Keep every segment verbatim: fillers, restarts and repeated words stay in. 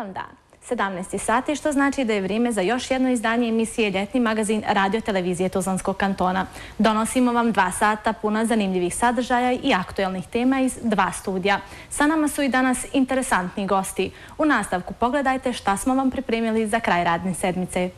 vam dan. sedamnaest sati, što znači da je vrijeme za još jedno izdanje emisije Ljetni magazin Radio televizije Tuzlanskog kantona. Donosimo vam dva sata puna zanimljivih sadržaja i aktuelnih tema iz dva studija. Sa nama su i danas interesantni gosti. U nastavku pogledajte šta smo vam pripremili za kraj radne sedmice.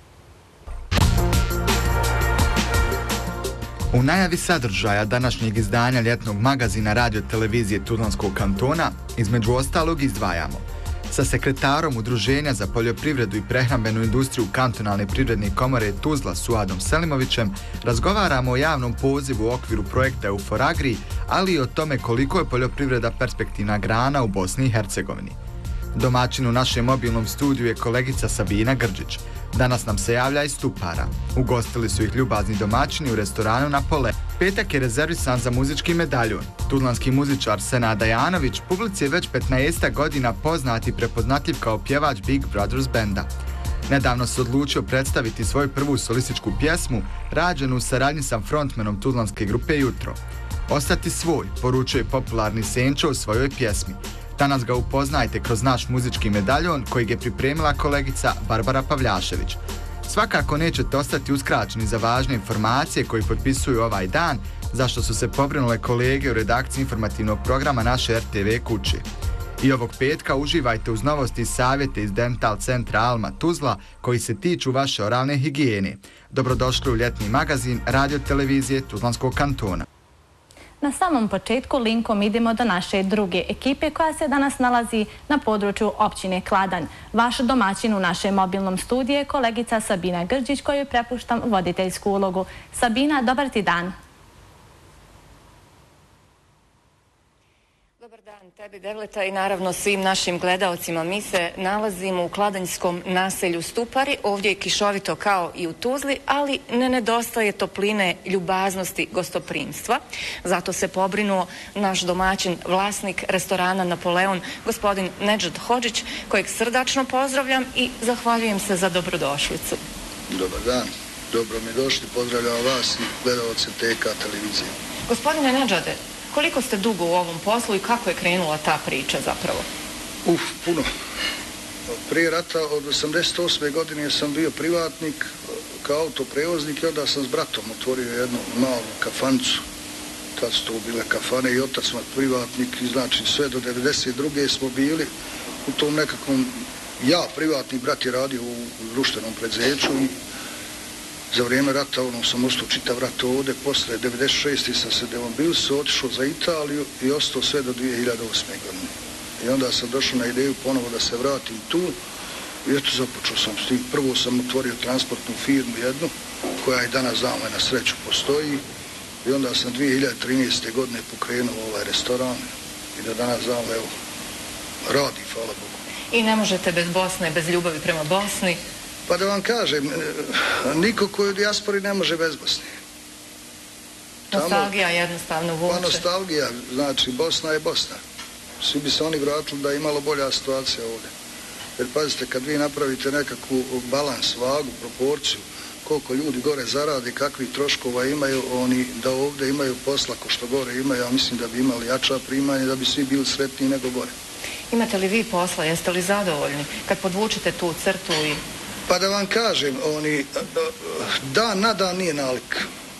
U najavi sadržaja današnjeg izdanja Ljetnog magazina Radio televizije Tuzlanskog kantona između ostalog izdvajamo: sa sekretarom Udruženja za poljoprivredu i prehrambenu industriju Kantonalne privredne komore Tuzla Suadom Selimovićem razgovaramo o javnom pozivu u okviru projekta Euforagri, ali i o tome koliko je poljoprivreda perspektivna grana u Bosni i Hercegovini. Domaćin u našem mobilnom studiju je kolegica Sabina Grđić. Danas nam se javlja iz Stupara. Ugostili su ih ljubazni domaćini u restoranu na Pole. Petak je rezervisan za muzički medaljon. Tuzlanski muzičar Senada Janović publici je već petnaest godina poznat i prepoznatljiv kao pjevač Big Brothers benda. Nedavno se odlučio predstaviti svoju prvu solističku pjesmu, rađenu u saradnji sa frontmenom tuzlanske grupe Jutro. Ostati svoj, poručuje popularni Senčo u svojoj pjesmi. Danas ga upoznajte kroz naš muzički medaljon kojeg je pripremila kolegica Barbara Pavljašević. Svakako nećete ostati uskraćeni za važne informacije koji potpisuju ovaj dan, za što su se pobrinule kolege u redakciji informativnog programa naše R T V kuće. I ovog petka uživajte uz novosti i savjete iz Dental centra Alma Tuzla koji se tiču vaše oralne higijene. Dobrodošli u Ljetni magazin Radio televizije Tuzlanskog kantona. Na samom početku linkom idemo do naše druge ekipe koja se danas nalazi na području općine Kladanj. Vaš domaćin u našem mobilnom studiju je kolegica Sabina Grđić koju prepuštam voditeljsku ulogu. Sabina, dobar ti dan. Dobar dan tebi, Devleta, i naravno svim našim gledaocima. Mi se nalazimo u kladanjskom naselju Stupari. Ovdje je kišovito kao i u Tuzli, ali ne nedostaje topline, ljubaznosti, gostoprimstva. Zato se pobrinuo naš domaćin, vlasnik restorana Napoleon, gospodin Nedžad Hodžić, kojeg srdačno pozdravljam i zahvaljujem se za dobrodošlicu. Dobar dan, dobro mi došli, pozdravljam vas i gledaoce T K televizije. Gospodine Nedžade, koliko ste dugo u ovom poslu i kako je krenula ta priča zapravo? Uf, puno. Prije rata od osamdeset osme godine sam bio privatnik kao autoprevoznik i onda sam s bratom otvorio jednu malu kafanicu. Tad su to bile kafane i otac moj privatnik i znači sve do devedeset druge smo bili u tom nekakvom, ja privatnik, brat je radio u društvenom preduzeću i za vrijeme rata ono sam ostao čitav rat ovdje, posle devedeset šeste sam se demobilisao, otišao za Italiju i ostao sve do dvije hiljade osme godine. I onda sam došao na ideju ponovo da se vratim tu i eto započeo sam s tim. Prvo sam otvorio transportnu firmu jednu, koja i danas znamo na sreću postoji, i onda sam dvije hiljade trinaeste godine pokrenuo ovaj restoran i da danas znamo, evo, radi, hvala Bogu. I ne možete bez Bosne, bez ljubavi prema Bosni? Pa da vam kažem, niko koji u dijaspori ne može bez Bosne. Nostalgija jednostavno vuče. Pa nostalgija, znači Bosna je Bosna. Svi bi se oni vratili da je imalo bolja situacija ovdje. Jer pazite, kad vi napravite nekakvu balans, vagu, proporciju, koliko ljudi gore zaradi, kakvih troškova imaju, oni da ovdje imaju posla ko što gore imaju, ja mislim da bi imali jača primanja, da bi svi bili sretniji nego gore. Imate li vi posla, jeste li zadovoljni kad podvučete tu crtu i... Pa da vam kažem, oni, dan na dan nije nalik.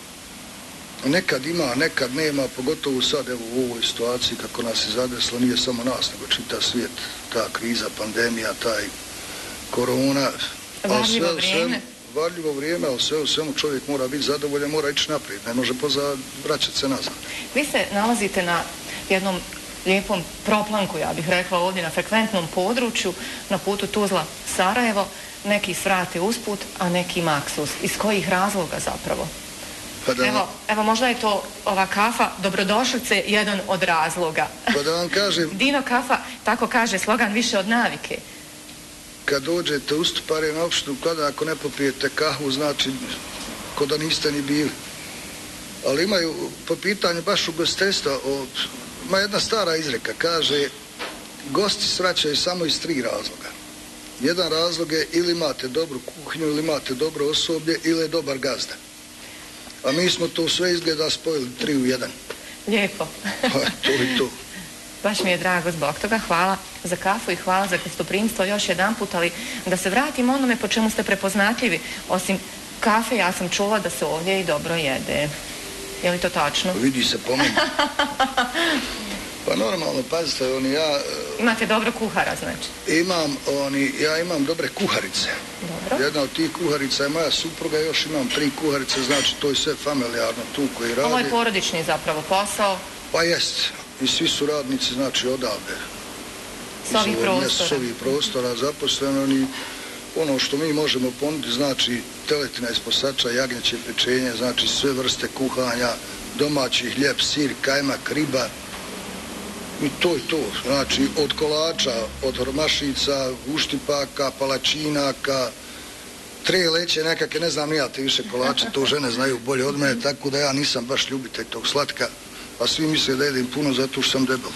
Nekad ima, nekad nema, pogotovo sad, evo, u ovoj situaciji kako nas je zadeslo, nije samo nas, nego čitav svijet, ta kriza, pandemija, taj korona. Varljivo vrijeme. Varljivo vrijeme, ali sve u svemu čovjek mora biti zadovoljan, mora ići naprijed, ne može pozad vraćati se nazad. Vi se nalazite na jednom lijepom proplanku, ja bih rekla, ovdje na frekventnom području, na putu Tuzla-Sarajevo. Neki svrate usput, a neki maksus. Iz kojih razloga zapravo? Pa da, evo, evo, možda je to ova kafa dobrodošlice jedan od razloga. Pa da vam kažem... Dino kafa, tako kaže slogan, više od navike. Kad dođete u Stupare na opštinu Kladanj, ako ne popijete kahvu, znači ko da niste ni bili. Ali imaju, po pitanju baš ugostiteljstva, ima jedna stara izreka, kaže, gosti svraćaju samo iz tri razloga. Jedan razlog je ili imate dobru kuhinju, ili imate dobro osoblje, ili je dobar gazda. A mi smo to sve izgleda spojili tri u jedan. Lijepo. Pa, to i to. Baš mi je drago zbog toga. Hvala za kafu i hvala za gostoprimstvo još jedan put, ali da se vratim onome po čemu ste prepoznatljivi. Osim kafe, ja sam čula da se ovdje i dobro jede. Je li to tačno? Vidi se po meni. Pa normalno, pazite, oni ja... Imate dobro kuhara, znači? Imam, oni, ja imam dobre kuharice. Dobro. Jedna od tih kuharica je moja supruga, još imam tri kuharice, znači to je sve familijarno tu koji radi. Ovo je porodični zapravo posao? Pa jest. I svi su radnici, znači, odavde. S ovih prostora? S ovih prostora zaposleno. I ono što mi možemo ponuditi, znači, teletina iz posača, jagnjeće pečenje, znači sve vrste kuhanja, domaći hljeb, sir, kajmak, riba. I to je to. Znači, od kolača, od hormašica, uštipaka, palačinaka, tre leće nekakve, ne znam, nijate više kolače, to žene znaju bolje od mene, tako da ja nisam baš ljubitelj tog slatka. A svi misle da jedem puno zato što sam debel.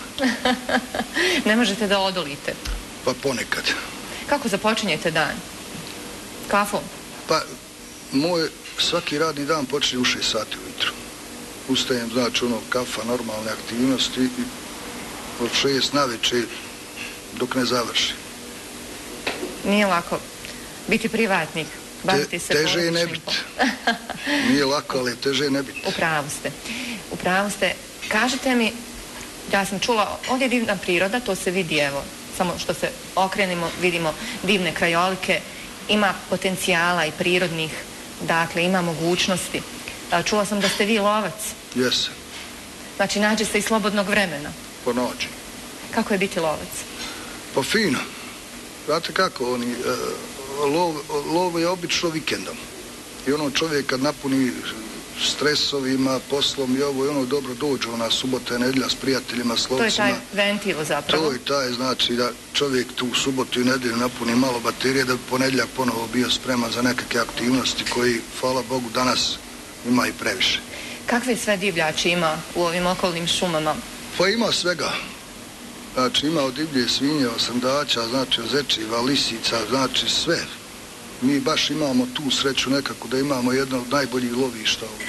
Ne možete da odolite? Pa ponekad. Kako započinjete dan? Kafom? Pa, moj svaki radni dan počne u šest sati ujutru. Ustajem, znači, ono, kafa, normalne aktivnosti i od šest na večer dok ne završi. Nije lako biti privatnik, baviti se teže je ne biti. Nije lako, ali teže je ne biti. Upravu ste. Upravu ste. Kažete mi, ja sam čula, ovdje je divna priroda, to se vidi, evo, samo što se okrenimo, vidimo divne krajolike, ima potencijala i prirodnih, dakle, ima mogućnosti. Čula sam da ste vi lovac. Jesam. Znači, nađe se i slobodnog vremena. Po noći. Kako je biti lovac? Pa fino. Znate kako, oni, e, lov, lov je obično vikendom. I ono čovjek kad napuni stresovima, poslom i ovo i ono dobro dođe, ona subota i nedjelja s prijateljima, s lovcima. To je taj ventil zapravo. To je taj, znači da čovjek tu u subotu i nedjelju napuni malo baterije da bi ponedjeljak ponovo bio spreman za nekakve aktivnosti koji, hvala Bogu, danas ima i previše. Kakve sve divljači ima u ovim okolnim šumama? Pa ima svega. Znači ima od divlje svinje, od srndaća, znači od zečiva, lisica, znači sve. Mi baš imamo tu sreću nekako da imamo jedno od najboljih lovišta ovdje.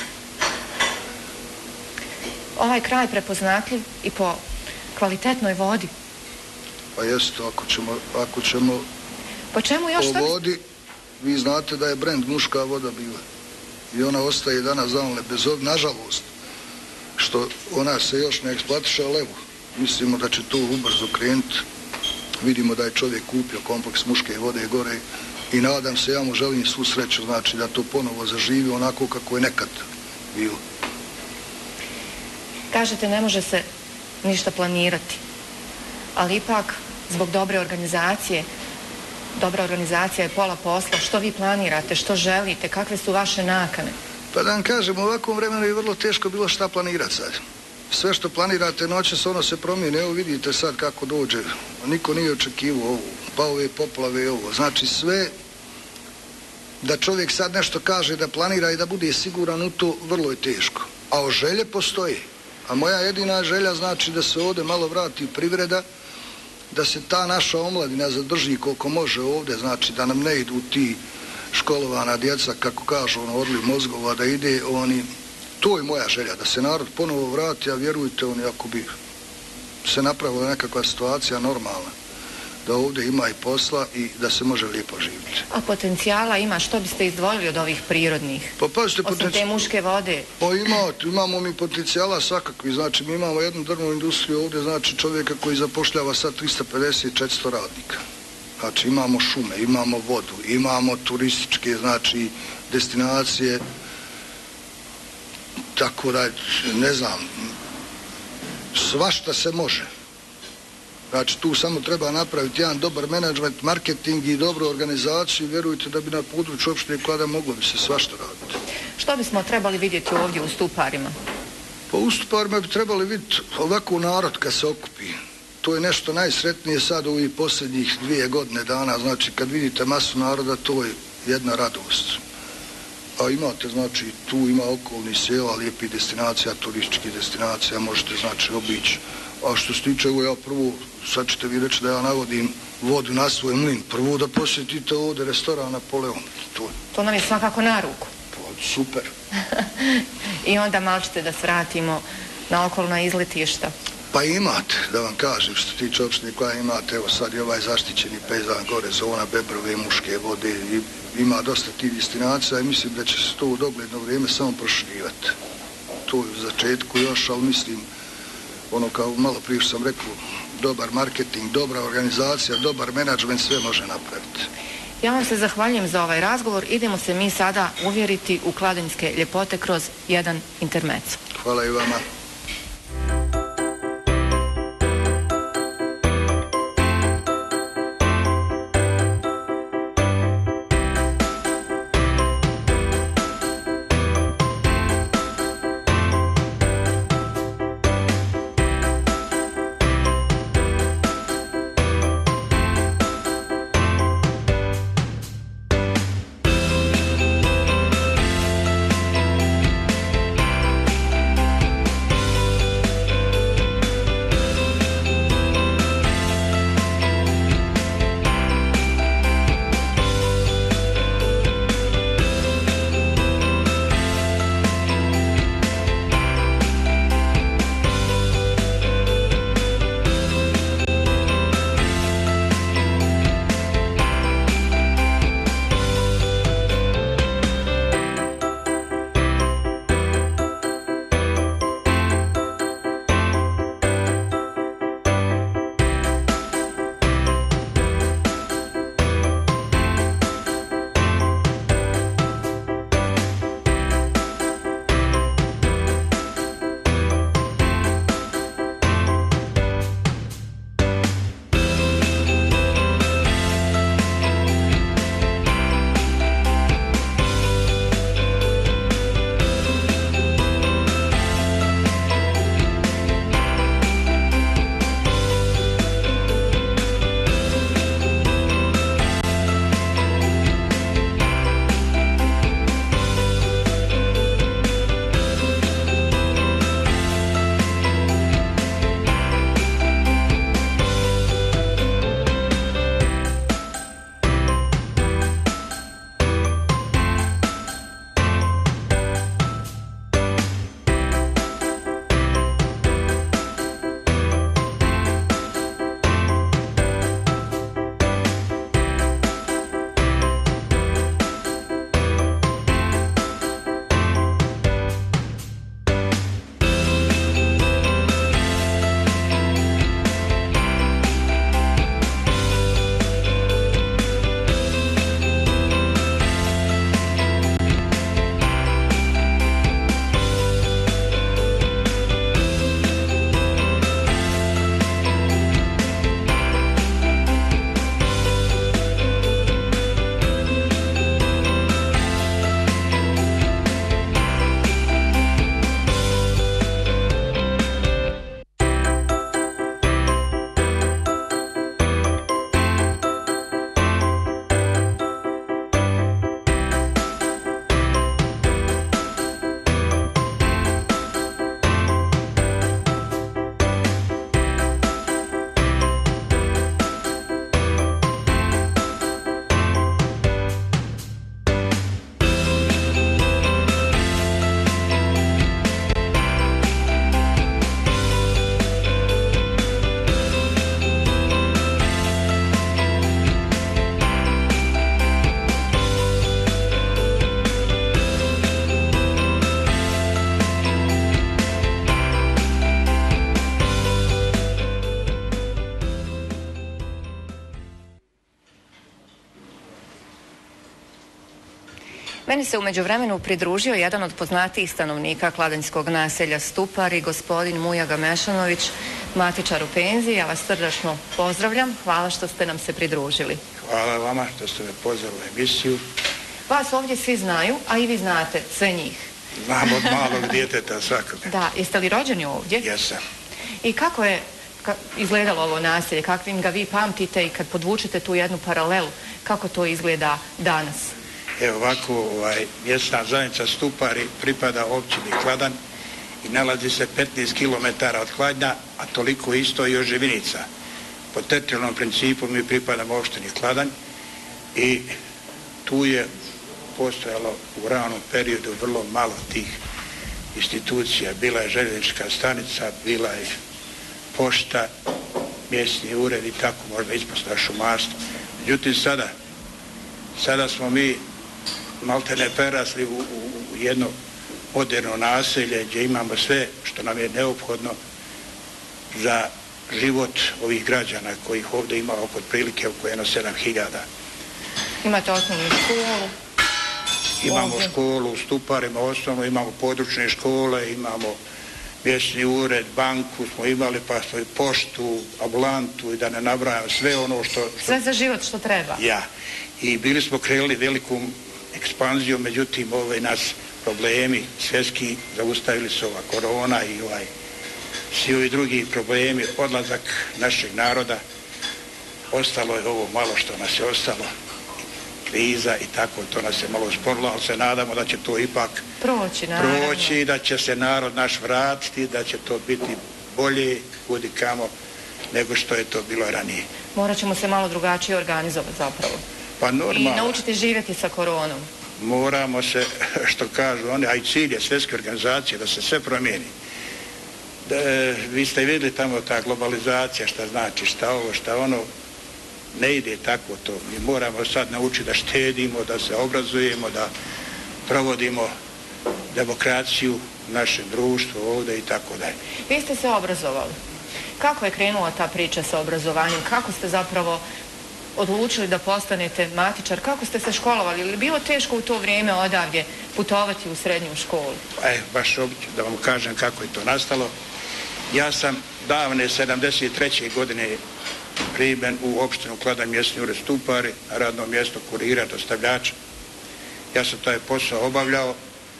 Ovaj kraj prepoznatljiv i po kvalitetnoj vodi. Pa jesto, ako ćemo, ako ćemo po čemu još po vodi, vi znate da je brend muška voda bila. I ona ostaje danas zavole bez ovdje, nažalost, što ona se još ne eksploatiše, ali evo, mislimo da će to ubrzo krenuti. Vidimo da je čovjek kupio kompleks muške vode gore i nadam se, ja mu želim svu sreću, znači da to ponovo zaživi onako kako je nekad bilo. Kažete, ne može se ništa planirati, ali ipak zbog dobre organizacije, dobra organizacija je pola posla. Što vi planirate, što želite, kakve su vaše nakane? Pa da vam kažem, u ovakvom vremenu je vrlo teško bilo šta planirati sad. Sve što planirate noćas, ono se promijene. Evo vidite sad kako dođe. Niko nije očekivao ovo. Pa ove poplave i ovo. Znači sve da čovjek sad nešto kaže, da planira i da bude siguran u to, vrlo je teško. A o želje postoji. A moja jedina želja znači da se ovdje malo vrati privreda, da se ta naša omladina zadrži koliko može ovdje, znači da nam ne idu ti školovana djeca, kako kažu, ono, odliv mozgova, da ide, oni, to je moja želja, da se narod ponovo vrati, a vjerujte, oni, ako bi se napravila nekakva situacija normalna, da ovdje ima i posla i da se može lijepo živjeti. A potencijala ima, što biste izdvojili od ovih prirodnih? Pa pazite, osim potenci... te muške vode? Pa ima, imamo mi potencijala svakakvi, znači mi imamo jednu drvnu industriju ovdje, znači čovjeka koji zapošljava sad trista pedeset do četiristo radnika. Znači imamo šume, imamo vodu, imamo turističke, znači, destinacije, tako da, ne znam, svašta se može. Znači tu samo treba napraviti jedan dobar menadžment, marketing i dobru organizaciju, vjerujte da bi na području opštine Klada moglo bi se svašta raditi. Što bismo trebali vidjeti ovdje u Stuparima? Pa u Stuparima bi trebali vidjeti ovako narod kad se okupi. To je nešto najsretnije sad u ovih posljednjih dvije godine dana, znači kad vidite masu naroda, to je jedna radost. A imate, znači, tu ima okolni sela, lijepih destinacija, turističkih destinacija, možete, znači, obići. A što se tiče, evo ja prvo, sad ćete vi reći da ja navodim vodu na svoj mlin, prvo da posjetite ovdje restoran Napoleon. To, to nam je svakako na ruku. Pa, super. I onda malo ćete da svratimo na okolna izletišta. Pa imate, da vam kažem, što tiče opštine koja imate, evo sad je ovaj zaštićeni pejzan gore, zona Bebrove, Muške vode, i ima dosta tih destinacija i mislim da će se to u dogledno vrijeme samo proširivati. To je u začetku još, ali mislim, ono kao malo prije što sam rekao, dobar marketing, dobra organizacija, dobar menadžment, sve može napraviti. Ja vam se zahvaljujem za ovaj razgovor. Idemo se mi sada uvjeriti u kladanjske ljepote kroz jedan intermezzo. Hvala i vama. Meni se u međuvremenu pridružio jedan od poznatijih stanovnika kladanjskog naselja Stupari, gospodin Mujaga Mešanović, matičar u penziji. Ja vas srdačno pozdravljam. Hvala što ste nam se pridružili. Hvala vama što ste me pozvali u emisiju. Vas ovdje svi znaju, a i vi znate sve njih. Znam od malog djeteta svakoga. Da, jeste li rođeni ovdje? Jesam. I kako je ka, izgledalo ovo naselje, kakvim ga vi pamtite i kad podvučete tu jednu paralelu, kako to izgleda danas? Evo ovako, ovaj, mjesna zajednica Stupari pripada općini Kladanj i nalazi se petnaest kilometara od Kladnja, a toliko isto i od Živinica. Po teritorijalnom principu mi pripadamo opštini Kladanj i tu je postojalo u ranom periodu vrlo malo tih institucija. Bila je željeznička stanica, bila je pošta, mjesni ured i tako možda ispostava šumarstva. Međutim, sada, sada smo mi maltene prerasli u, u, u jedno moderno naselje gdje imamo sve što nam je neophodno za život ovih građana kojih ovdje ima oko prilike oko jedno sedam hiljada. Imate osnovnu školu? Imamo ovdje. Školu u Stuparima, osnovno imamo područne škole, imamo mjesni ured, banku smo imali, pa smo i poštu, ambulantu i da ne nabrajam sve ono što, što... Sve za život što treba? Ja. I bili smo krenuli velikom ekspanzijom, međutim ove nas problemi svjetski zaustavili su ova korona i ovaj svi ovi drugi problemi, odlazak našeg naroda. Ostalo je ovo malo što nas je ostalo, kriza i tako, to nas je malo usporilo, ali se nadamo da će to ipak proći, naravno. proći, da će se narod naš vratiti, da će to biti bolje, kudi kamo, nego što je to bilo ranije. Morat ćemo se malo drugačije organizovati zapravo. Pa normalno. I naučiti živjeti sa koronom. Moramo se, što kažu oni, a i cilj je svjetske organizacije, da se sve promijeni. Da, vi ste vidjeli tamo ta globalizacija, šta znači, šta ovo, šta ono, ne ide tako to. Mi moramo sad naučiti da štedimo, da se obrazujemo, da provodimo demokraciju u našem društvu ovdje i tako dalje. Vi ste se obrazovali. Kako je krenula ta priča sa obrazovanjem? Kako ste zapravo odlučili da postanete matičar? Kako ste se školovali? Ili bilo teško u to vrijeme odavdje putovati u srednju školu? E, baš da vam kažem kako je to nastalo. Ja sam davne sedamdeset treće godine primen u opštinu Kladanj, mjesni ured Stupari, na radno mjesto kurira, dostavljača. Ja sam taj posao obavljao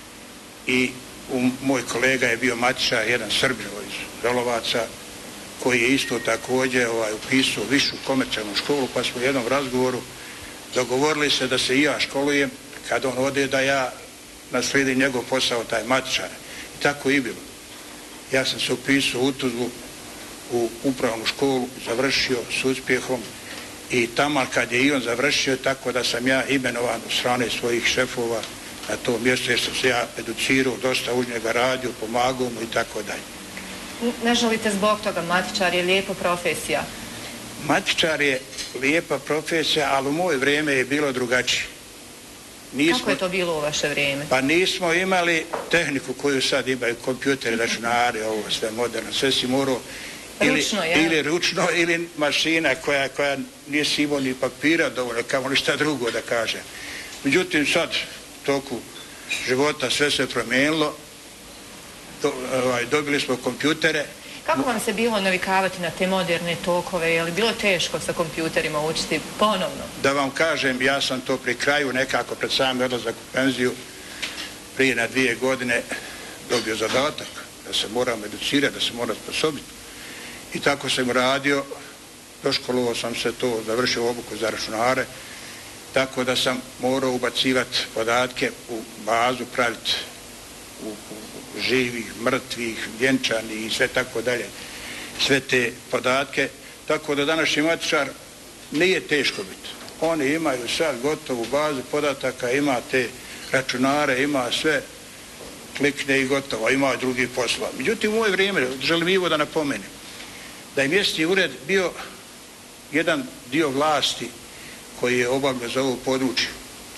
i u, moj kolega je bio matičar, jedan Srbin iz Žalovaca, koji je isto također ovaj, upisao višu komercijalnu školu, pa smo u jednom razgovoru dogovorili se da se i ja školujem, kad on ode da ja naslijedim njegov posao, taj matičar. I tako i bilo. Ja sam se upisao u Tuzlu u upravnu školu, završio s uspjehom i tamo kad je i on završio, tako da sam ja imenovan od strane svojih šefova na to mjesto, jer sam se ja educirao, dosta uz njega radio, pomagao mu i tako dalje. Ne želite zbog toga, matičar je lijepa profesija? Matičar je lijepa profesija, ali u moje vrijeme je bilo drugačije. Nismo, kako je to bilo u vaše vrijeme? Pa nismo imali tehniku koju sad imaju, kompjuteri, računari, ovo sve moderno, sve si morao ili ručno, ili ručno ili mašina koja, koja nije si imao ni papira dovoljno, kao ništa drugo da kaže. Međutim, sad u toku života sve se promijenilo, do, ovaj, dobili smo kompjutere. Kako vam se bilo navikavati na te moderne tokove? Je li bilo teško sa kompjuterima učiti ponovno? Da vam kažem, ja sam to pri kraju nekako pred sami odlazak u penziju prije na dvije godine dobio zadatak da se moram educirati, da se moram sposobiti. I tako sam radio, doškolovao sam se to, završio obuku za računare, tako da sam morao ubacivati podatke u bazu, praviti u, u živih, mrtvih, vjenčanih i sve tako dalje, sve te podatke, tako da današnji matičar nije teško biti. Oni imaju sad gotovu bazu podataka, ima te računare, ima sve, klikne i gotovo, ima drugi posla. Međutim, u moje vrijeme, želim ivo da napomenem, da je mjesni ured bio jedan dio vlasti koji je obavljao za ovo područje.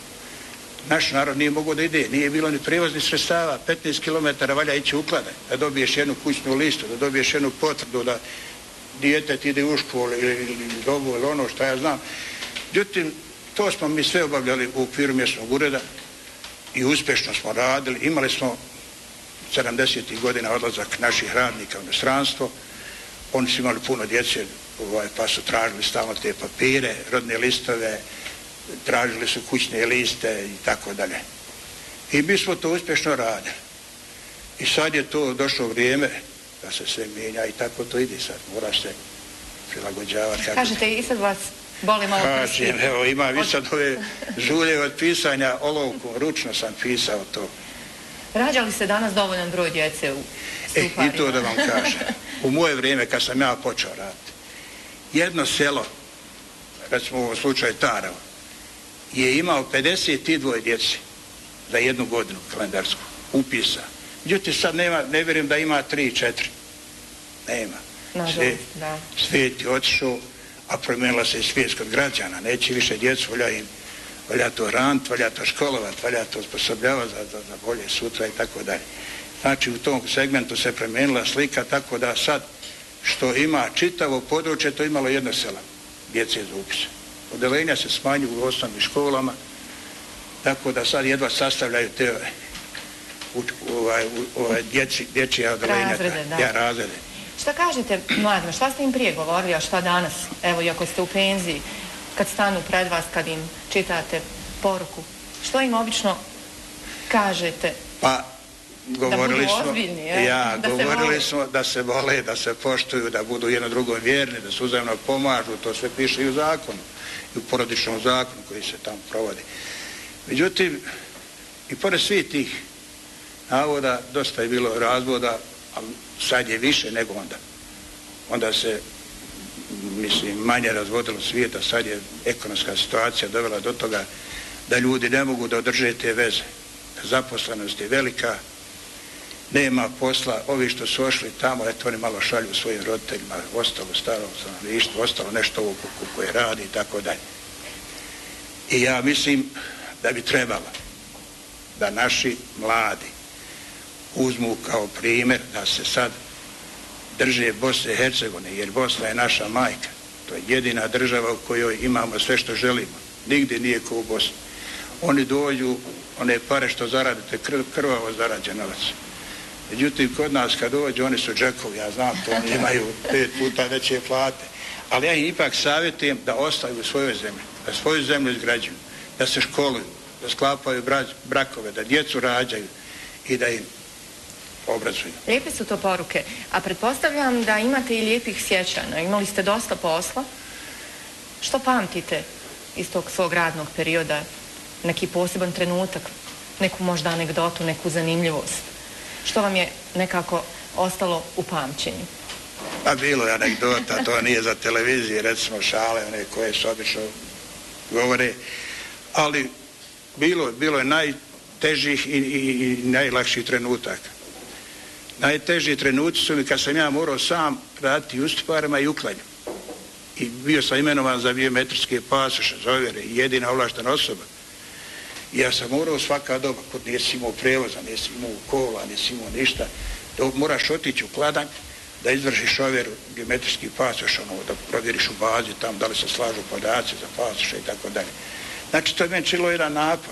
Naš narod nije mogao da ide, nije bilo ni prevoznih sredstava, petnaest kilometara valja ići u Kladanj, da dobiješ jednu kućnu listu, da dobiješ jednu potvrdu, da dijete ti ide u školu ili, ili dobu ili ono što ja znam. Međutim, to smo mi sve obavljali u okviru mjesnog ureda i uspješno smo radili. Imali smo sedamdesetih godina odlazak naših radnika u inostranstvo. Oni su imali puno djece, ovaj, pa su tražili stalno te papire, rodne listove, tražili su kućne liste i tako dalje. I mi smo to uspješno radili. I sad je to došlo vrijeme da se sve mijenja i tako to ide sad. Mora se prilagođavati. Kažete, i sad vas boli malo prsti. Kažem, evo, ima vi sad ove žulje od pisanja olovkom, ručno sam pisao to. Rađa li se danas dovoljan broj djece u Stuparima? E, i to da vam kažem. U moje vrijeme, kad sam ja počeo raditi, jedno selo, recimo u ovom slučaju Tarav, je imao pedeset dva djece za jednu godinu kalendarsku upisa. Međutim, sad nema, ne vjerujem da ima tri četiri. Nema. Nažalost, da. Svijet je otišao, a promijenila se i svijest kod građana. Neće više djecu, valja im, valja to hraniti, valja to školovati, valja to osposobljavati za, za, za bolje sutra i tako dalje. Znači u tom segmentu se promijenila slika, tako da sad što ima čitavo područje, to imalo jedno sela djece za upis. Odelenja se smanjuju u osnovnim školama, tako da sad jedva sastavljaju te ovaj, ovaj, djeci, dječje odelenja. Razrede, da. Ja, razrede. Šta kažete mladima, šta ste im prije govorili, a šta danas, evo iako ste u penziji, kad stanu pred vas, kad im čitate poruku, što im obično kažete? Pa, govorili da budu smo, ozbiljni, je? ja, da govorili smo da se vole, da se poštuju, da budu jedno drugom vjerni, da se uzajamno pomažu, to sve piše i u zakonu, i u porodičnom zakonu koji se tamo provodi. Međutim, i pored svih tih navoda, dosta je bilo razvoda, ali sad je više nego onda. Onda se, mislim, manje razvodilo svijeta, sad je ekonomska situacija dovela do toga da ljudi ne mogu da održe te veze. Zaposlenost je velika, nema posla, ovi što su ošli tamo, eto oni malo šalju svojim roditeljima, ostalo staro stanovništvo, ostalo nešto ovo koje radi i tako dalje. I ja mislim da bi trebalo da naši mladi uzmu kao primjer da se sad drže Bosne i Hercegovine, jer Bosna je naša majka. To je jedina država u kojoj imamo sve što želimo. Nigdje nije kao u Bosni. Oni dođu, one pare što zaradite, krv, krvavo zarađen novac. Međutim, kod nas kad dođu, oni su džekovi, ja znam to, oni imaju pet puta veće plate. Ali ja im ipak savjetujem da ostaju u svojoj zemlji, da svoju zemlju izgrađuju, da se školuju, da sklapaju brakove, da djecu rađaju i da im obrazuju. Lijepe su to poruke, a pretpostavljam da imate i lijepih sjećanja. Imali ste dosta posla. Što pamtite iz tog svog radnog perioda? Neki poseban trenutak, neku možda anegdotu, neku zanimljivost? Što vam je nekako ostalo u pamćenju? Pa bilo je anegdota, to nije za televizije, recimo šale, one koje su obično govore, ali bilo, bilo je najtežih i, i, i najlakših trenutaka. Najteži trenuci su mi kad sam ja morao sam raditi u Stuparima i uklanju. I bio sam imenovan za biometrijske pasoše, za ovjere, jedina ovlaštena osoba. I ja sam morao svaka doba, kod nisi imao prevoza, nisi imao kola, nisi imao ništa, dok moraš otići u Kladanj da izvršiš ovjeru biometrijski pasoš, ono, da provjeriš u bazi tamo da li se slažu podaci za pasoše i tako dalje. Znači, to je meni čilo jedan napor.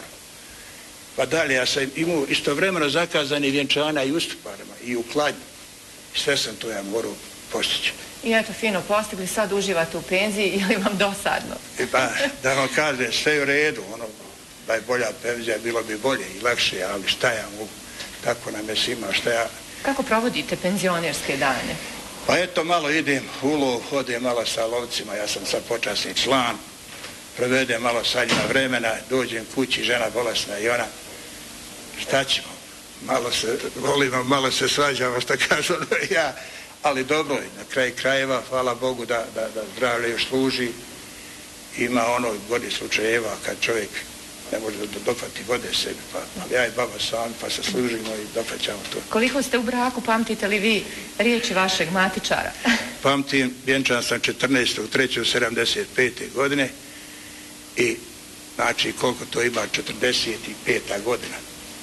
Pa dalje, ja sam imao istovremeno zakazani vjenčana i u Stuparima i u Kladnju. Sve sam to ja morao postići. I eto, fino postigli, sad uživate u penziji ili vam dosadno? I pa, da vam kažem, sve u redu, ono, da je bolja penzija, bilo bi bolje i lakše, ali šta ja mogu, tako nam je svima, šta ja... Kako provodite penzionerske dane? Pa eto, malo idem u lov, odem malo sa lovcima, ja sam sad počasni član, provedem malo sa njima vremena, dođem kući, žena bolesna i ona, šta ćemo, malo se volimo, malo se svađamo, što kažu ja, ali dobro je, na kraj krajeva, hvala Bogu da, da, da zdravlje još služi, ima ono godi slučajeva kad čovjek ne može da dohvati vode sebi, pa ja i baba sami, pa se služimo i dohvaćamo to. Koliko ste u braku, pamtite li vi riječi vašeg matičara? Pamtim, vjenčan sam četrnaestog trećeg sedamdeset pete godine i znači koliko to ima, četrdeset peta godina.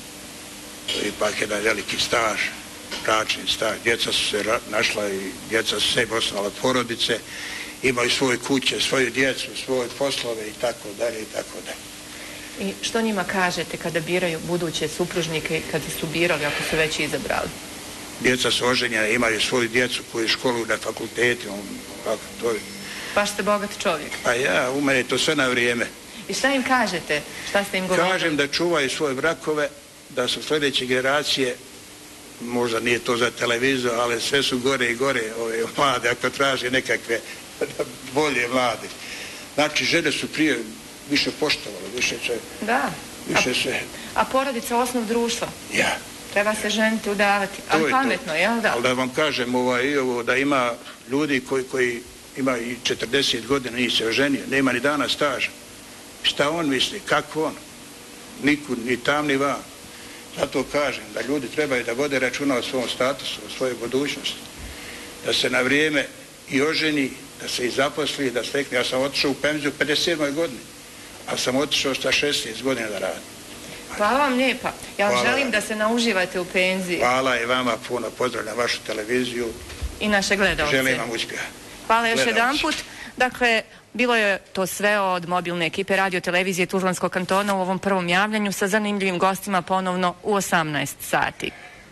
To je ipak jedan veliki staž, bračni staž. Djeca su se našla i djeca su sebi osnovala porodice, imaju svoje kuće, svoju djecu, svoje poslove i tako dalje i tako dalje. I što njima kažete kada biraju buduće supružnike, kada su birali, ako su već izabrali? Djeca su oženjena, imaju svoju djecu koju školuju na fakulteti. On, to je... Baš ste bogat čovjek. Pa ja, u mene je to sve na vrijeme. I šta im kažete? Šta ste im govorili? Kažem da čuvaju svoje brakove, da su sljedeće generacije, možda nije to za televiziju, ali sve su gore i gore ove mlade, ako traže nekakve bolje mlade. Znači, žene su prije više poštovali, više će... Da. Više a, sve... a porodica osnov društva? Ja. Treba se ženiti, udavati. Ali pametno, jel da? Ali da vam kažem ovaj, i ovo, da ima ljudi koji, koji ima i četrdeset godina, nije se oženio, nema ni dana staža. Šta on misli? Kako on? Nikud, ni tam, ni van. Zato kažem da ljudi trebaju da vode računa o svom statusu, o svojoj budućnosti. da se na vrijeme i oženi, da se i zaposli, da stekne. Ja sam otišao u penziju u pedeset sedmoj godini, a sam otišao sa šesnaest godina da radim. Hvala vam lijepa. Ja vam želim da se nauživate u penziji. Hvala i vama puno. Pozdravljam vašu televiziju. I naše gledalce. Želim vam uspjeha. Hvala još jedan put. Dakle, bilo je to sve od mobilne ekipe radio televizije Tuzlanskog kantona u ovom prvom javljanju sa zanimljivim gostima ponovno u osamnaest sati.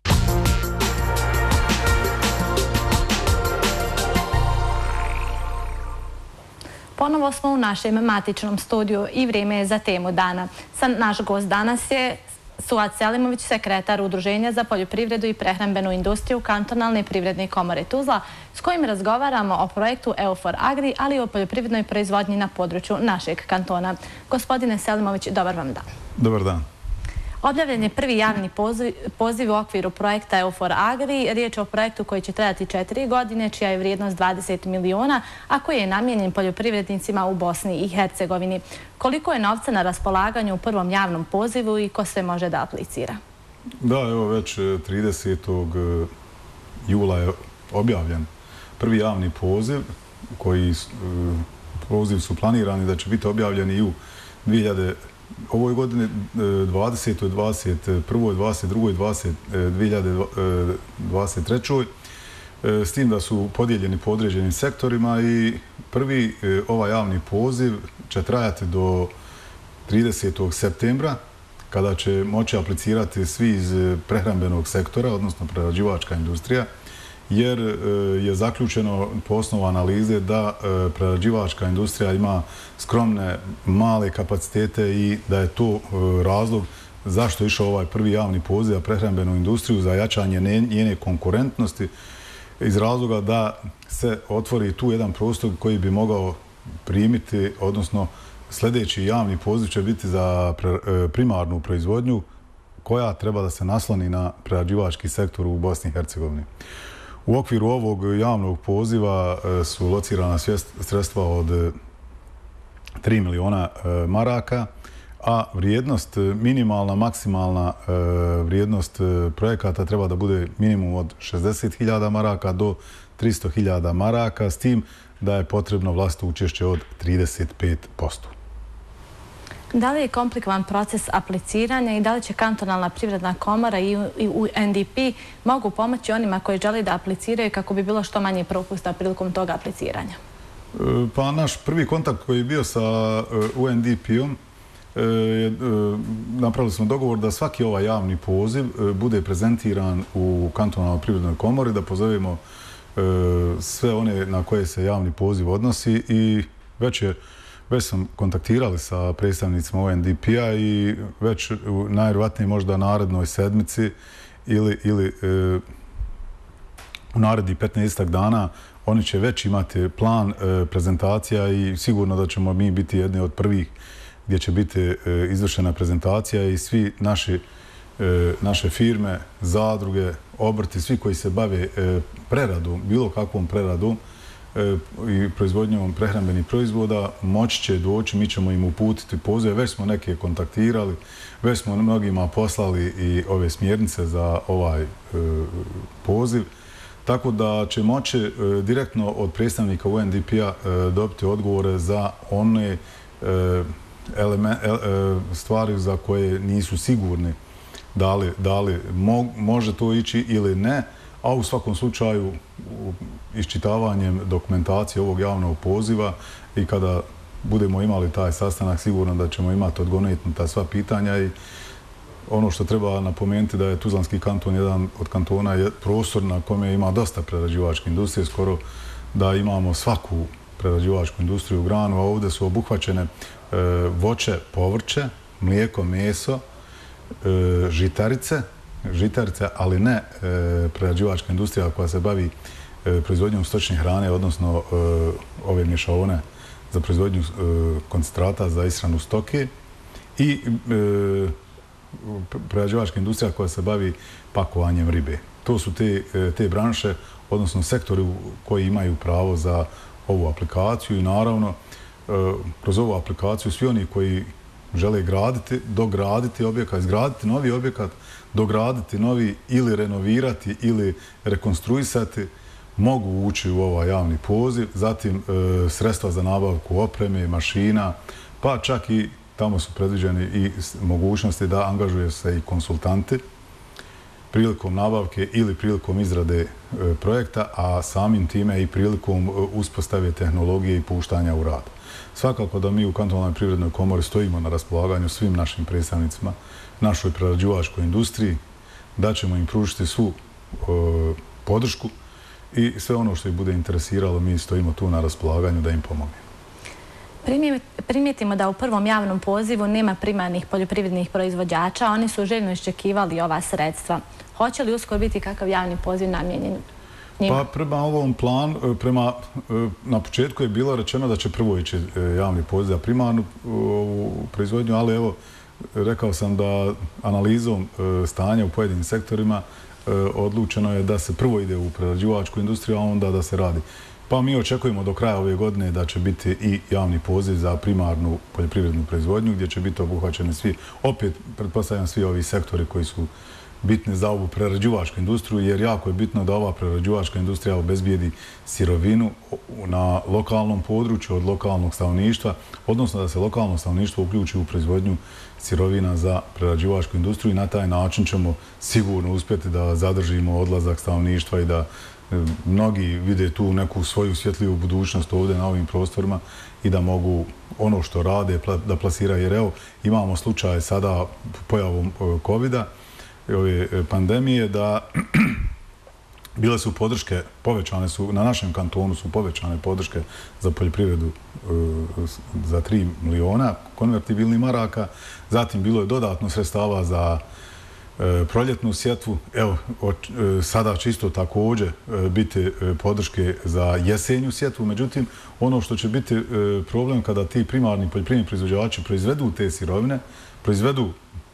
Ponovo smo u našem matičnom studiju i vrijeme je za temu dana. Naš gost danas je Suad Selimović, sekretar Udruženja za poljoprivredu i prehrambenu industriju Kantonalne privredne komore Tuzla, s kojim razgovaramo o projektu EUFOR Agri, ali i o poljoprivrednoj proizvodnji na području našeg kantona. Gospodine Selimović, dobar vam dan. Dobar dan. Objavljen je prvi javni poziv, poziv u okviru projekta EUFOR Agri. Riječ je o projektu koji će trajati četiri godine, čija je vrijednost dvadeset miliona, a koji je namijenjen poljoprivrednicima u Bosni i Hercegovini. Koliko je novca na raspolaganju u prvom javnom pozivu i ko sve može da aplicira? Da, evo već tridesetog jula je objavljen prvi javni poziv, koji poziv su planirani da će biti objavljeni i u dvije hiljade ovoj godini, dvadesetoj, dvadeset prvoj, dvadeset drugoj, dvije hiljade dvadeset trećoj s tim da su podijeljeni po određenim sektorima i prvi ovaj javni poziv će trajati do tridesetog septembra, kada će moći aplicirati svi iz prehrambenog sektora, odnosno prerađivačka industrija, jer je zaključeno po osnovu analize da prerađivačka industrija ima skromne, male kapacitete i da je to razlog zašto je išao ovaj prvi javni poziv za prehrambenu industriju, za jačanje njene konkurentnosti, iz razloga da se otvori tu jedan prostor koji bi mogao primiti, odnosno sljedeći javni poziv će biti za primarnu proizvodnju koja treba da se nasloni na prerađivački sektor u Bosni i Hercegovini. U okviru ovog javnog poziva su locirana sredstva od tri miliona maraka, a vrijednost, minimalna, maksimalna vrijednost projekata treba da bude minimum od šezdeset hiljada maraka do tristo hiljada maraka, s tim da je potrebno vlastito učešće od trideset pet posto. Da li je komplikovan proces apliciranja i da li će Kantonalna privredna komora i U N D P mogu pomoći onima koji žele da apliciraju kako bi bilo što manje propusta prilikom toga apliciranja? Pa naš prvi kontakt koji je bio sa U N D P-om, napravili smo dogovor da svaki ovaj javni poziv bude prezentiran u Kantonalnoj privrednoj komori, da pozovemo sve one na koje se javni poziv odnosi i već je Već sam kontaktirali sa predstavnicima U N D P-a i već najvjerojatnije možda narednoj sedmici ili, ili e, u narednih petnaestak dana oni će već imati plan e, prezentacija i sigurno da ćemo mi biti jedni od prvih gdje će biti e, izvršena prezentacija i svi naši, e, naše firme, zadruge, obrti, svi koji se bave e, preradom, bilo kakvom preradom, i proizvodnjom prehrambenih proizvoda moći će doći, mi ćemo im uputiti pozive, već smo neke kontaktirali, već smo mnogima poslali i ove smjernice za ovaj e, poziv, tako da će moći e, direktno od predstavnika U N D P-a e, dobiti odgovore za one e, elemen, e, stvari za koje nisu sigurni da li, da li mo, može to ići ili ne, a u svakom slučaju iščitavanjem dokumentacije ovog javnog poziva i kada budemo imali taj sastanak, sigurno da ćemo imati odgonetnuta sva pitanja i ono što treba napomenuti da je Tuzlanski kanton jedan od kantona je prostor na kome ima dosta prerađivačke industrije, skoro da imamo svaku prerađivačku industriju u granu, a ovdje su obuhvaćene e, voće, povrće, mlijeko, meso, e, žitarice, žitarice, ali ne e, prerađivačka industrija koja se bavi e, proizvodnjom stočne hrane, odnosno e, ove mješovine za proizvodnju e, koncentrata za ishranu stoke i e, prerađivačka industrija koja se bavi pakovanjem ribe. To su te, te branše, odnosno sektori koji imaju pravo za ovu aplikaciju i naravno kroz ovu aplikaciju svi oni koji žele graditi, dograditi objekat, izgraditi novi objekat, dograditi novi ili renovirati ili rekonstruisati, mogu ući u ovaj javni poziv, zatim sredstva za nabavku opreme, mašina, pa čak i tamo su predviđeni i mogućnosti da angažuje se i konsultanti prilikom nabavke ili prilikom izrade projekta, a samim time i prilikom uspostave tehnologije i puštanja u rad. Svakako da mi u Kantonalnoj privrednoj komori stojimo na raspolaganju svim našim predstavnicima, našoj prerađivačkoj industriji, da ćemo im pružiti svu podršku i sve ono što ih bude interesiralo, mi stojimo tu na raspolaganju da im pomognemo. Primijetimo da u prvom javnom pozivu nema primarnih poljoprivrednih proizvođača, oni su željno iščekivali ova sredstva. Hoće li uskoro biti kakav javni poziv namijenjen njima? Pa prema ovom planu, prema, na početku je bilo rečeno da će prvo ići javni poziv za primarnu proizvodnju, ali evo, rekao sam da analizom stanja u pojedinim sektorima odlučeno je da se prvo ide u prerađivačku industriju, a onda da se radi. Pa mi očekujemo do kraja ove godine da će biti i javni poziv za primarnu poljoprivrednu proizvodnju, gdje će biti obuhvaćeni svi, opet pretpostavljam svi ovi sektori koji su bitni za ovu prerađivačku industriju, jer jako je bitno da ova prerađivačka industrija obezbijedi sirovinu na lokalnom području od lokalnog stanovništva, odnosno da se lokalno stanovništvo uključi u proizvodnju sirovina za prerađivačku industriju i na taj način ćemo sigurno uspjeti da zadržimo odlazak stanovništva i da mnogi vide tu neku svoju svjetliju budućnost ovdje na ovim prostorima i da mogu ono što rade da plasiraju. Jer evo, imamo slučaj sada pojavom kovida i ove pandemije da bile su podrške, povećane su, na našem kantonu su povećane podrške za poljoprivredu za tri miliona konvertibilnih maraka. Zatim bilo je dodatno sredstava za proljetnu sjetvu. Evo, sada će isto također biti podrške za jesenju sjetvu. Međutim, ono što će biti problem kada ti primarni poljoprivredni proizvođači proizvedu te sirovine, proizvedu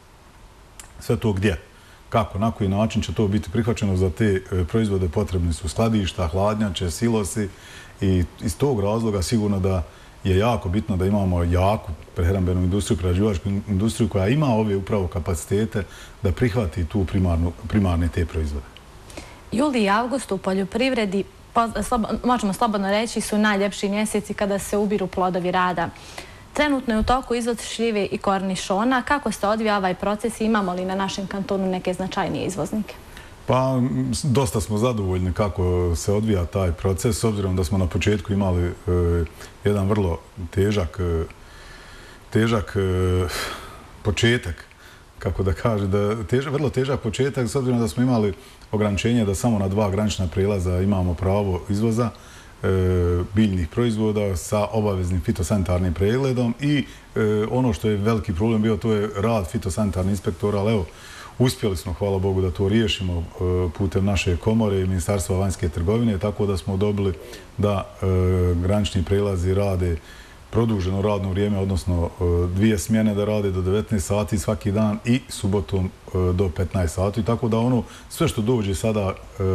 sve to gdje? Kako, na koji način će to biti prihvaćeno? Za te proizvode potrebni su skladišta, hladnjače, silosi i iz tog razloga sigurno da je jako bitno da imamo jaku prehrambenu industriju, prerađivačku industriju koja ima ove upravo kapacitete da prihvati tu primarne te proizvode. Juli i avgust u poljoprivredi, možemo slobodno reći, su najljepši mjeseci kada se ubiru plodovi rada. Trenutno je u toku izvoz šljive i kornišona. Kako se odvija ovaj proces i imamo li na našem kantonu neke značajnije izvoznike? Pa, dosta smo zadovoljni kako se odvija taj proces, s obzirom da smo na početku imali jedan vrlo težak, težak početak, kako da kaže, da vrlo težak početak, s obzirom da smo imali ograničenje da samo na dva granična prijelaza imamo pravo izvoza biljnih proizvoda sa obaveznim fitosanitarnim pregledom i ono što je veliki problem bio, to je rad fitosanitarnih inspektora, ali evo, uspjeli smo, hvala Bogu, da to riješimo putem naše komore i Ministarstva vanjske trgovine, tako da smo dobili da granični prelazi rade produženo radno vrijeme, odnosno dvije smjene da rade do devetnaest sati svaki dan i subotom do petnaest sati, tako da ono sve što dođe sada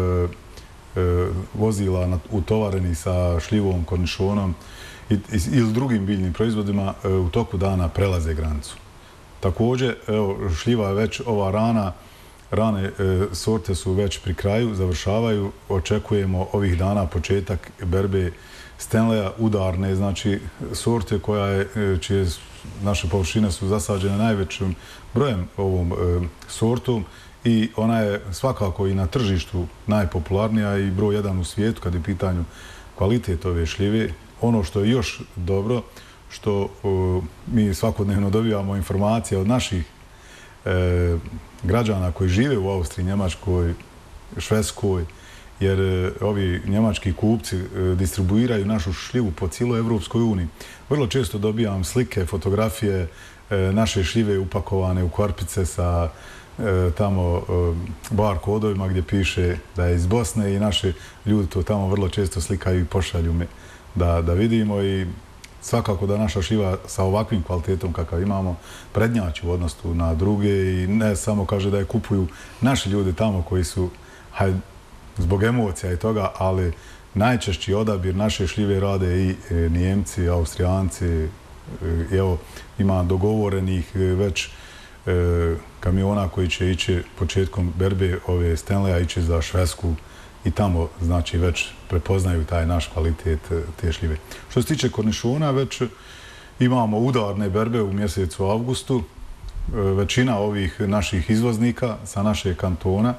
vozila utovareni sa šljivom, kornišonom ili drugim biljnim proizvodima u toku dana prelaze granicu. Također, šljiva je već ova rana, rane sorte su već pri kraju, završavaju, očekujemo ovih dana početak berbe Stanleya, udarne, znači sorte koja je, čije naše površine su zasađene najvećim brojem ovom sortom i ona je svakako i na tržištu najpopularnija i broj jedan u svijetu kad je pitanju kvalitet ove šljive. Ono što je još dobro, što mi svakodnevno dobivamo informacije od naših građana koji žive u Austriji, Njemačkoj, Švedskoj, jer ovi njemački kupci distribuiraju našu šljivu po cijeloj Evropskoj uniji. Vrlo često dobijam slike, fotografije naše šljive upakovane u korpice sa tamo bar kodovima gdje piše da je iz Bosne i naši ljudi to tamo vrlo često slikaju i pošalju me da vidimo i svakako da naša šljiva sa ovakvim kvalitetom kakav imamo prednjači u odnosu na druge i ne samo kaže da je kupuju naši ljudi tamo koji su zbog emocija i toga, ali najčešći odabir naše šljive rade i Nijemci, Austrijanci. Evo, ima dogovorenih već kamiona koji će ići početkom berbe ove Stanleya ići za Švedsku, i tamo znači već prepoznaju taj naš kvalitet te šljive. Što se tiče kornišona, već imamo udarne berbe u mjesecu avgustu. Većina ovih naših izvoznika sa našeg kantona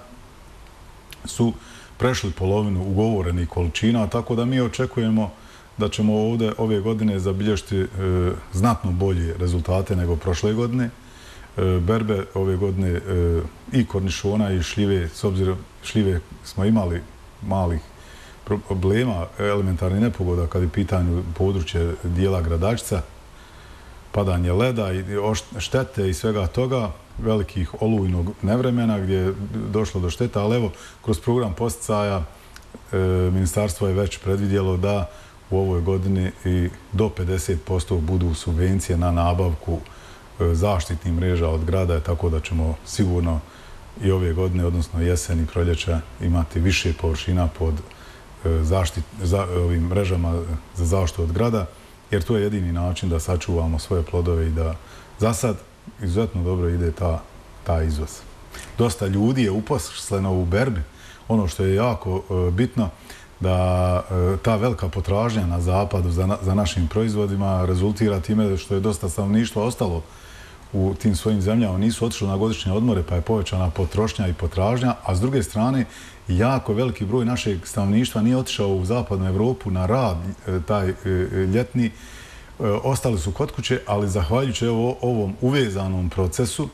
su prešli polovinu ugovorenih količina, tako da mi očekujemo da ćemo ovdje ove godine zabilježiti e, znatno bolje rezultate nego prošle godine. E, berbe ove godine e, i kornišona i šljive, s obzirom šljive smo imali malih problema, elementarnih nepogoda kad je pitanju područje dijela Gradačca, padanje leda i štete i svega toga, velikih olujnog nevremena gdje je došlo do šteta, ali evo, kroz program posticaja e, ministarstvo je već predvidjelo da u ovoj godini i do pedeset posto budu subvencije na nabavku e, zaštitnih mreža od grada, tako da ćemo sigurno i ove godine, odnosno jesen i proljeća, imati više površina pod e, zaštit, za, ovim mrežama za zaštitu od grada, jer to je jedini način da sačuvamo svoje plodove i da za sad izuzetno dobro ide ta, ta izvoz. Dosta ljudi je uposleno u berbi. Ono što je jako e, bitno, da e, ta velika potražnja na zapadu za, na, za našim proizvodima rezultira time što je dosta stanovništva ostalo u tim svojim zemljama, nisu otišli na godišnje odmore, pa je povećana potrošnja i potražnja, a s druge strane jako veliki broj našeg stanovništva nije otišao u zapadnu Evropu na rad e, taj e, ljetni, e, ostali su kod kuće, ali zahvaljujući evo, ovom uvezanom procesu,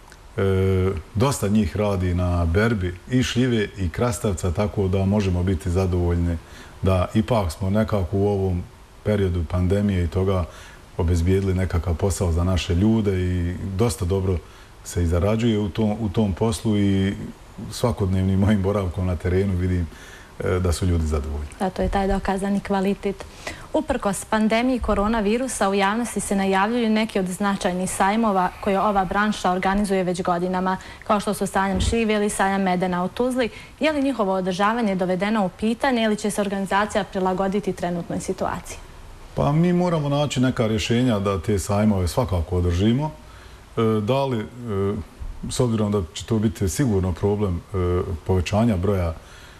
e, dosta njih radi na berbi i šljive i krastavca, tako da možemo biti zadovoljni da ipak smo nekako u ovom periodu pandemije i toga obezbijedili nekakav posao za naše ljude i dosta dobro se i zarađuje u tom, u tom poslu i svakodnevnim mojim boravkom na terenu vidim da su ljudi zadovoljni. Da, to je taj dokazani kvalitet. Uprkos pandemiji koronavirusa u javnosti se najavljuju neki od značajnih sajmova koje ova branša organizuje već godinama, kao što su sajam šljive ili sajam medena u Tuzli. Je li njihovo održavanje dovedeno u pitanje ili će se organizacija prilagoditi trenutnoj situaciji? Pa mi moramo naći neka rješenja da te sajmove svakako održimo. Da li, s obzirom da će to biti sigurno problem povećanja broja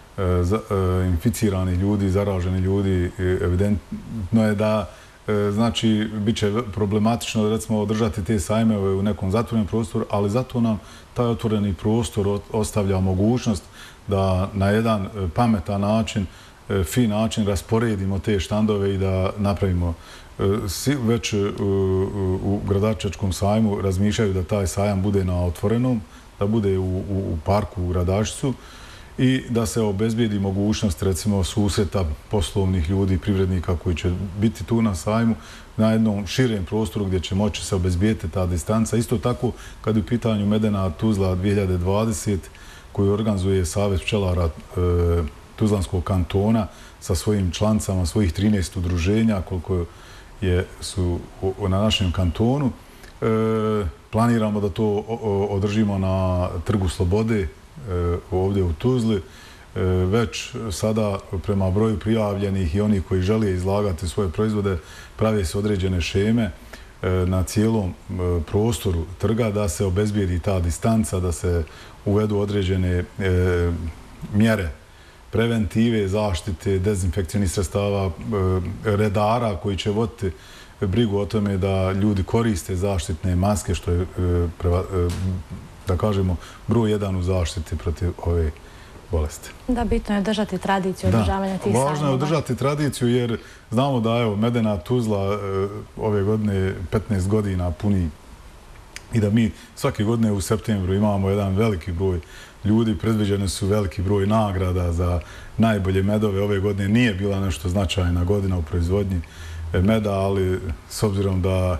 inficiranih ljudi, zaraženih ljudi, evidentno je da znači bit će problematično recimo održati te sajmeve u nekom zatvorenom prostoru, ali zato nam taj otvoreni prostor ostavlja mogućnost da na jedan pametan način, fin način rasporedimo te štandove i da napravimo. Već u Gradačačkom sajmu razmišljaju da taj sajam bude na otvorenom, da bude u, u parku u Gradačcu i da se obezbijedi mogućnost recimo susreta poslovnih ljudi, privrednika koji će biti tu na sajmu na jednom širem prostoru gdje će moći se obezbijeti ta distanca. Isto tako kad je u pitanju Medena Tuzla dvije hiljade dvadeset koju organizuje Savez pčelara e, Tuzlanskog kantona sa svojim člancama, svojih trinaest udruženja koliko je, su u, na našem kantonu. E, planiramo da to o, o, održimo na Trgu Slobode e, ovdje u Tuzli. E, već sada prema broju prijavljenih i onih koji žele izlagati svoje proizvode prave se određene šeme e, na cijelom e, prostoru trga da se obezbijedi ta distanca, da se uvedu određene e, mjere preventive, zaštite, dezinfekcijnih sredstava, redara koji će voditi brigu o tome da ljudi koriste zaštitne maske, što je, da kažemo, broj jedan u zaštiti protiv ove bolesti. Da, bitno je držati tradiciju održavanja tih sajmova. Važno je održati tradiciju jer znamo da evo Medena Tuzla ove godine petnaest godina puni i da mi svake godine u septembru imamo jedan veliki broj ljudi, predviđene su veliki broj nagrada za najbolje medove. Ove godine nije bila nešto značajna godina u proizvodnji meda, ali s obzirom da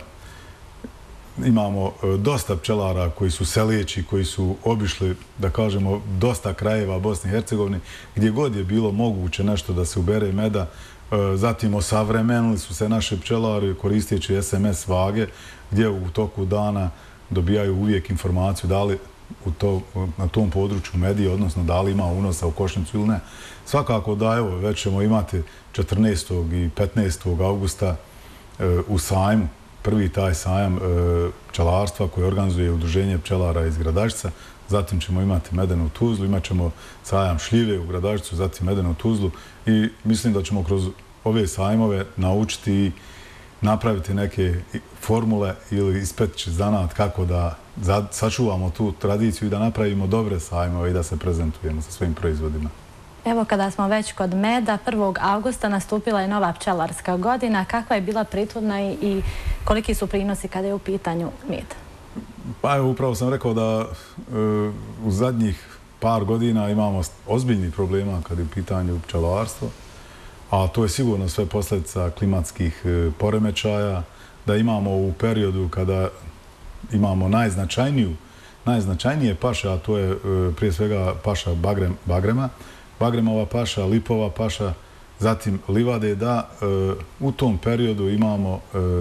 imamo dosta pčelara koji su selijeći, koji su obišli, da kažemo, dosta krajeva Bosne i Hercegovine, gdje god je bilo moguće nešto da se ubere meda. Zatim osavremenili su se naši pčelari koristeći es em es vage, gdje u toku dana dobijaju uvijek informaciju da li u to, na tom području medije, odnosno da li ima unosa u košnicu ili ne. Svakako da, evo, već ćemo imati četrnaestog i petnaestog avgusta e, u sajmu, prvi taj sajam e, pčelarstva koji organizuje Udruženje pčelara iz Gradačca zatim ćemo imati medenu Tuzlu, imat ćemo sajam šljive u Gradačcu, zatim medenu Tuzlu i mislim da ćemo kroz ove sajmove naučiti i napraviti neke formule ili ispeći zanat kako da sačuvamo tu tradiciju i da napravimo dobre sajmove i da se prezentujemo sa svojim proizvodima. Evo kada smo već kod meda, prvog avgusta nastupila je nova pčelarska godina. Kakva je bila prethodna i koliki su prinosi kada je u pitanju med? Pa evo, upravo sam rekao da u zadnjih par godina imamo ozbiljnih problema kada je u pitanju pčelarstvo, a to je sigurno sve posljedica klimatskih poremećaja, da imamo u periodu kada imamo najznačajniju, najznačajnije paše, a to je prije svega paša bagrem, bagrema, bagremova paša, lipova paša, zatim livade, da u tom periodu imamo,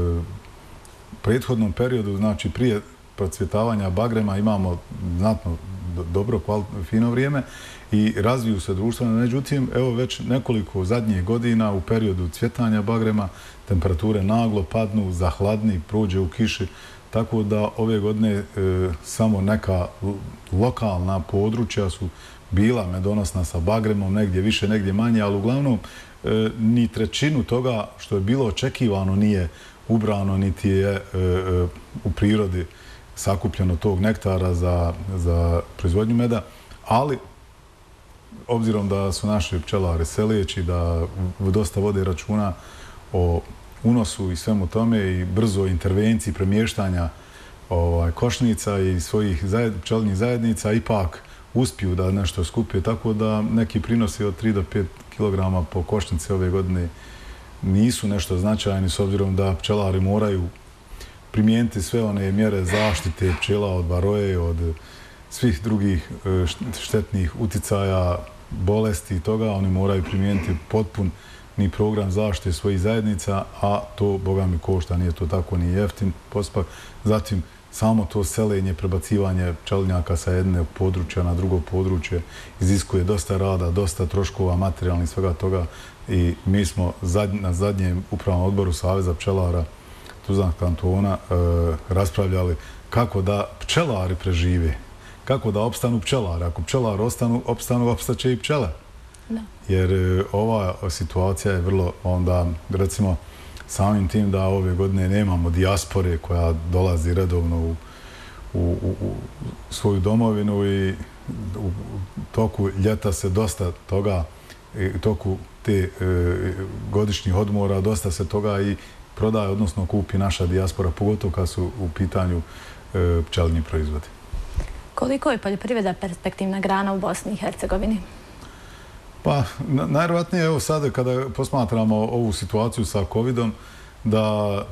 prethodnom periodu, znači prije procvjetavanja bagrema imamo znatno dobro, fino vrijeme i razviju se društveno. Međutim, evo već nekoliko zadnjih godina u periodu cvjetanja bagrema temperature naglo padnu, zahladni, prođe u kiši, tako da ove godine e, samo neka lokalna područja su bila medonosna sa bagremom, negdje više, negdje manje, ali uglavnom e, ni trećinu toga što je bilo očekivano nije ubrano, niti je e, e, u prirodi sakupljeno tog nektara za, za proizvodnju meda, ali obzirom da su naši pčelari selijeći, da dosta vode računa o unosu i svemu tome i brzoj intervenciji premještanja ovaj, košnica i svojih zajed, pčelinjih zajednica, ipak uspiju da nešto skupije, tako da neki prinosi od tri do pet kilograma po košnici ove godine nisu nešto značajni, s obzirom da pčelari moraju primijeniti sve one mjere zaštite pčela od varoje, od svih drugih štetnih uticaja, bolesti i toga. Oni moraju primijeniti potpun ni program zaštite svojih zajednica, a to, boga mi, košta, nije to tako ni jeftin postupak. Zatim, samo to selenje, prebacivanje pčelinjaka sa jedne područja na drugo područje iziskuje dosta rada, dosta troškova, materijalnih, svega toga. I mi smo na zadnjem upravnom odboru Saveza pčelara Tuzlanskog kantona e, raspravljali kako da pčelari prežive, kako da opstanu pčelari. Ako pčelari ostanu, opstanu, opstaće i pčele. Da. Jer e, ova situacija je vrlo, onda, recimo, samim tim da ove godine nemamo dijaspore koja dolazi redovno u, u, u, u svoju domovinu i u toku ljeta se dosta toga, u toku te e, godišnjih odmora, dosta se toga i prodaje, odnosno kupi naša dijaspora, pogotovo kad su u pitanju e, pčelinji proizvodi. Koliko je poljoprivreda perspektivna grana u Bosni i Hercegovini? Pa, najvjerojatnije, evo sada kada posmatramo ovu situaciju sa covidom, da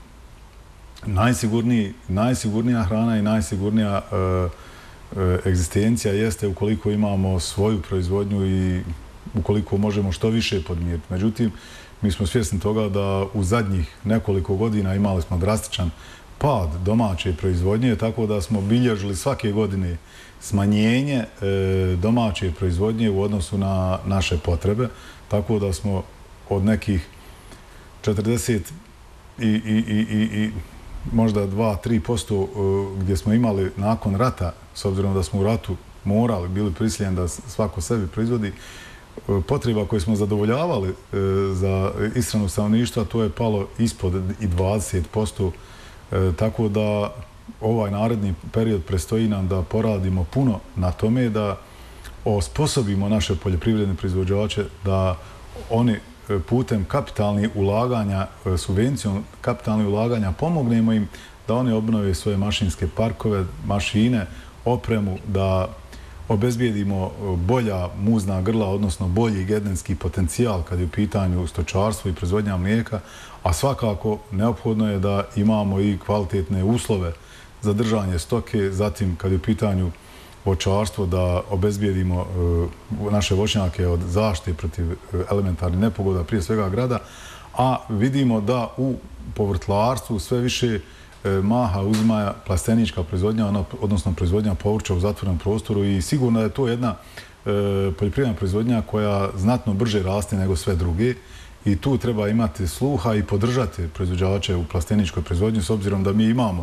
najsigurniji, najsigurnija hrana i najsigurnija e, e, egzistencija jeste ukoliko imamo svoju proizvodnju i ukoliko možemo što više podmiriti. Međutim, mi smo svjesni toga da u zadnjih nekoliko godina imali smo drastičan pad domaće proizvodnje, tako da smo bilježili svake godine smanjenje e, domaće proizvodnje u odnosu na naše potrebe, tako da smo od nekih četrdeset i, i, i, i možda dva do tri posto gdje smo imali nakon rata, s obzirom da smo u ratu morali, bili prisiljeni da svako sebi proizvodi, potreba koje smo zadovoljavali e, za ishranu stanovništva, to je palo ispod i dvadeset posto, e, tako da ovaj naredni period predstoji nam da poradimo puno na tome, da osposobimo naše poljoprivredne proizvođače, da oni putem kapitalnih ulaganja, subvencijom kapitalnih ulaganja pomognemo im da oni obnove svoje mašinske parkove, mašine, opremu, da obezbijedimo bolja muzna grla, odnosno bolji gedenski potencijal kad je u pitanju stočarstvo i proizvodnja mlijeka, a svakako neophodno je da imamo i kvalitetne uslove za držanje stoke, zatim kad je u pitanju voćarstvo, da obezbijedimo naše voćnjake od zaštite protiv elementarnih nepogoda, prije svega grada, a vidimo da u povrtlarstvu sve više maha uzima plastenička proizvodnja, odnosno proizvodnja povrća u zatvorenom prostoru, i sigurno je to jedna poljoprivredna proizvodnja koja znatno brže raste nego sve druge, i tu treba imati sluha i podržati proizvođače u plasteničkoj proizvodnji, s obzirom da mi imamo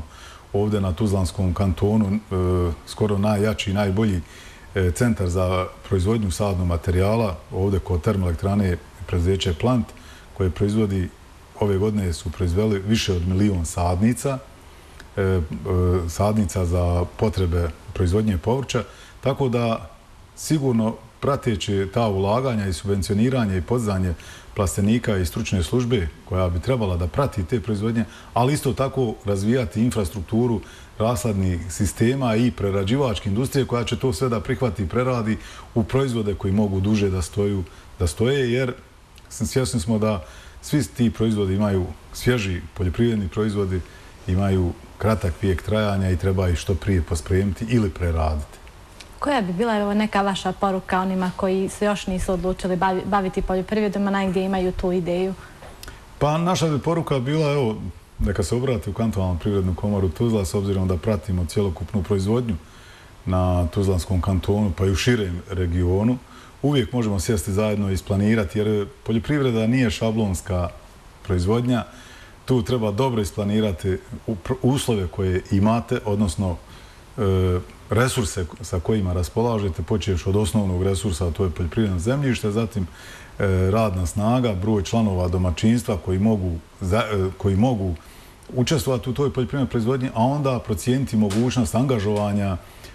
ovdje na Tuzlanskom kantonu skoro najjači i najbolji centar za proizvodnju sadnog materijala, ovdje kod termoelektrane preduzeće Plant, koje proizvodi, ove godine su proizveli više od milion sadnica, sadnica za potrebe proizvodnje povrća, tako da sigurno prateći ta ulaganja i subvencioniranje i podizanje plastenika i stručne službe koja bi trebala da prati te proizvodnje, ali isto tako razvijati infrastrukturu rasladnih sistema i prerađivačke industrije koja će to sve da prihvati i preradi u proizvode koji mogu duže da stoju, da stoje, jer svjesni smo da svi ti proizvodi imaju, svježi poljoprivredni proizvodi imaju kratak vijek trajanja i treba ih što prije pospremiti ili preraditi. Koja bi bila evo, neka vaša poruka onima koji se još nisu odlučili bavi, baviti poljoprivredom, a negdje imaju tu ideju? Pa naša bi poruka bila, evo, neka se obrati u Kantonalnu privrednu komoru Tuzla, s obzirom da pratimo cjelokupnu proizvodnju na Tuzlanskom kantonu, pa i u širem regionu. Uvijek možemo sjesti zajedno i isplanirati, jer poljoprivreda nije šablonska proizvodnja. Tu treba dobro isplanirati uslove koje imate, odnosno resurse sa kojima raspolažete, počeš od osnovnog resursa, a to je poljoprivredno zemljište, zatim radna snaga, broj članova domaćinstva koji mogu, koji mogu učestvovati u toj poljoprivrednoj proizvodnji, a onda procijeniti mogućnost angažovanja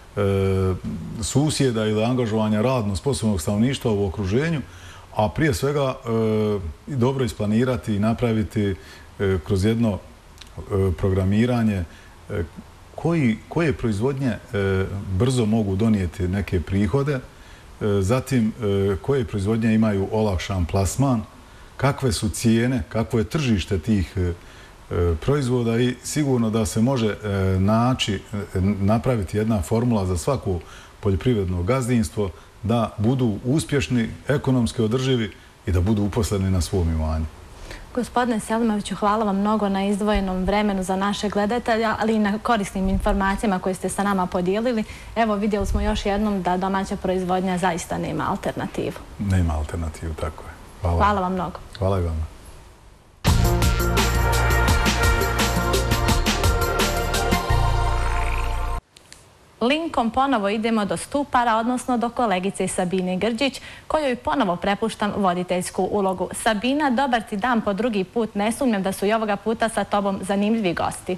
susjeda ili angažovanja radno sposobnog stanovništva u okruženju, a prije svega dobro isplanirati i napraviti kroz jedno programiranje koji, koje proizvodnje brzo mogu donijeti neke prihode, zatim koje proizvodnje imaju olakšan plasman, kakve su cijene, kakvo je tržište tih proizvoda i sigurno da se može naći, napraviti jedna formula za svako poljoprivredno gazdinstvo da budu uspješni, ekonomski održivi i da budu uposleni na svom imanju. Gospodine Selimoviću, hvala vam mnogo na izdvojenom vremenu za naše gledatelja, ali i na korisnim informacijama koje ste sa nama podijelili. Evo, vidjeli smo još jednom da domaća proizvodnja zaista nema alternativu. Nema alternativu, tako je. Hvala, hvala vam mnogo. Hvala i vama. Linkom ponovo idemo do Stupara, odnosno do kolegice Sabine Grđić, kojoj ponovo prepuštam voditeljsku ulogu. Sabina, dobar ti dan po drugi put. Ne sumnjam da su i ovoga puta sa tobom zanimljivi gosti.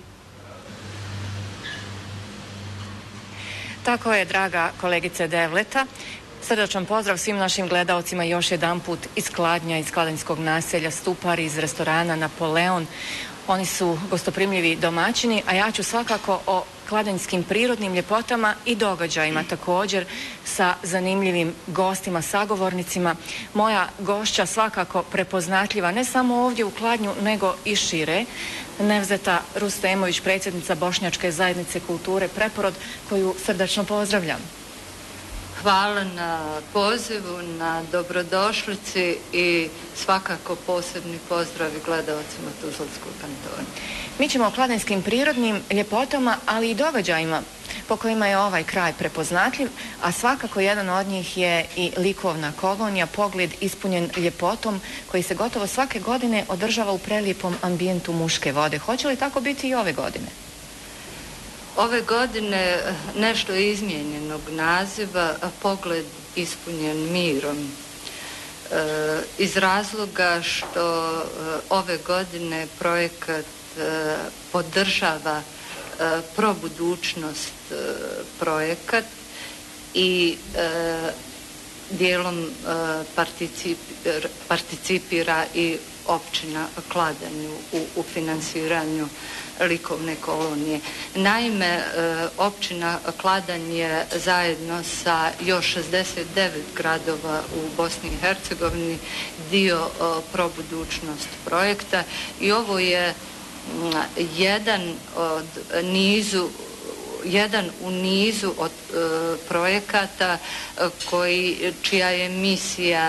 Tako je, draga kolegice Devleta. Srdačan pozdrav svim našim gledaocima još jedan put iz Kladnja, iz kladanjskog naselja Stupari, iz restorana Napoleon. Oni su gostoprimljivi domaćini, a ja ću svakako o kladanjskim prirodnim ljepotama i događajima također sa zanimljivim gostima, sagovornicima. Moja gošća svakako prepoznatljiva ne samo ovdje u Kladnju, nego i šire. Nevzeta Rustemović, predsjednica Bošnjačke zajednice kulture Preporod, koju srdačno pozdravljam. Hvala na pozivu, na dobrodošlici i svakako posebni pozdrav i gledalcima Tuzlanskog kantona. Mi ćemo o kladanjskim prirodnim ljepotama, ali i događajima po kojima je ovaj kraj prepoznatljiv, a svakako jedan od njih je i likovna kolonija, pogled ispunjen ljepotom, koji se gotovo svake godine održava u prelijepom ambijentu Muške vode. Hoće li tako biti i ove godine? Ove godine nešto je izmijenjenog naziva, pogled ispunjen mirom. E, iz razloga što e, ove godine projekat e, podržava e, probudućnost e, projekat i e, dijelom e, participira, participira i općina Kladanju u, u finansiranju likovne kolonije. Naime, općina Kladanj je zajedno sa još šezdeset devet gradova u Bosni i Hercegovini dio probudućnost projekta i ovo je jedan od nizu jedan u nizu od e, projekata koji, čija je misija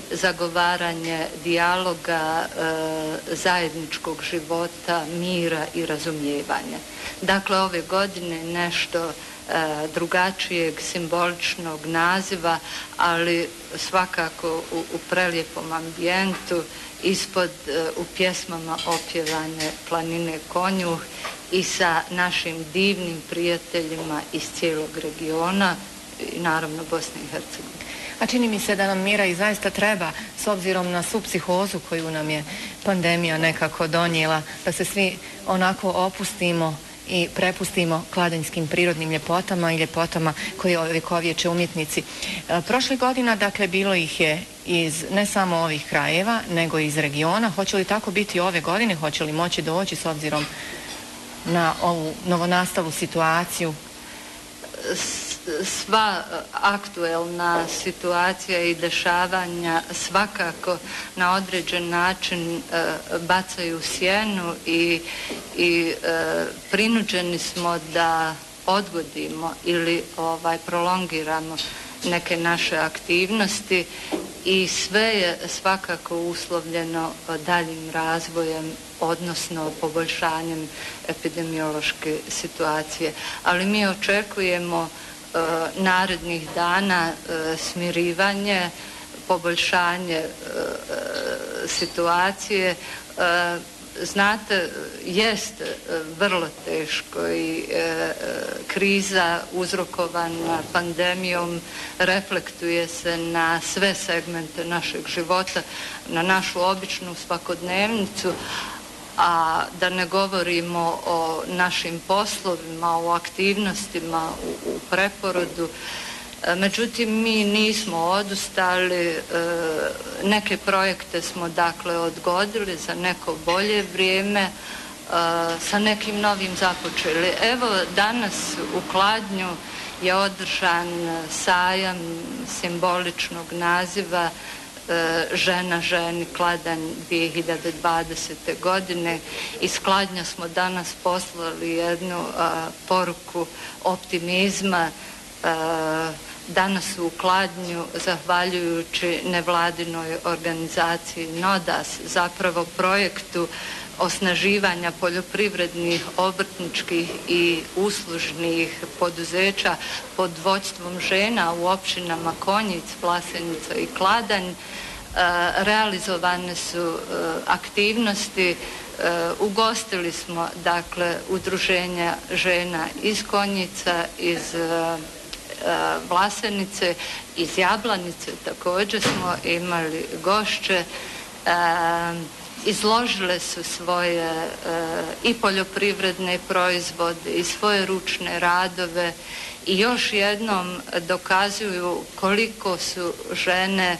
zagovaranje dijaloga, zajedničkog života, mira i razumijevanja. Dakle, ove godine nešto drugačijeg, simboličnog naziva, ali svakako u, u prelijepom ambijentu, ispod u pjesmama opjevane Planine Konjuh i sa našim divnim prijateljima iz cijelog regiona i naravno Bosne i Hercegovine. A čini mi se da nam mira i zaista treba, s obzirom na svu psihozu koju nam je pandemija nekako donijela, da se svi onako opustimo i prepustimo kladanjskim prirodnim ljepotama i ljepotama koje ovekovječe umjetnici. E, prošle godina, dakle, bilo ih je iz ne samo ovih krajeva, nego i iz regiona. Hoće li tako biti ove godine? Hoće li moći doći s obzirom na ovu novonastalu situaciju? Sva aktuelna situacija i dešavanja svakako na određen način e, bacaju sjenu i, i e, prinuđeni smo da odgodimo ili ovaj, prolongiramo neke naše aktivnosti i sve je svakako uslovljeno daljim razvojem, odnosno poboljšanjem epidemiološke situacije. Ali mi očekujemo e, narednih dana e, smirivanje, poboljšanje e, situacije. E, Znate, jest vrlo teško i e, kriza uzrokovana pandemijom reflektuje se na sve segmente našeg života, na našu običnu svakodnevnicu, a da ne govorimo o našim poslovima, o aktivnostima u, u preporodu. Međutim, mi nismo odustali, neke projekte smo dakle odgodili za neko bolje vrijeme, sa nekim novim započeli. Evo, danas u Kladnju je održan sajam simboličnog naziva Žena ženi Kladanj dvije hiljade dvadesete. godine. Iz Kladnja smo danas poslali jednu poruku optimizma. Danas u Kladnju, zahvaljujući nevladinoj organizaciji NODAS, zapravo projektu osnaživanja poljoprivrednih, obrtničkih i uslužnih poduzeća pod vodstvom žena u općinama Konjic, Vlasenica i Kladanj, realizovane su aktivnosti. Ugostili smo dakle udruženja žena iz Konjica, iz Vlasenice, iz Jablanice također smo imali gošće. Izložile su svoje i poljoprivredne proizvode i svoje ručne radove i još jednom dokazuju koliko su žene,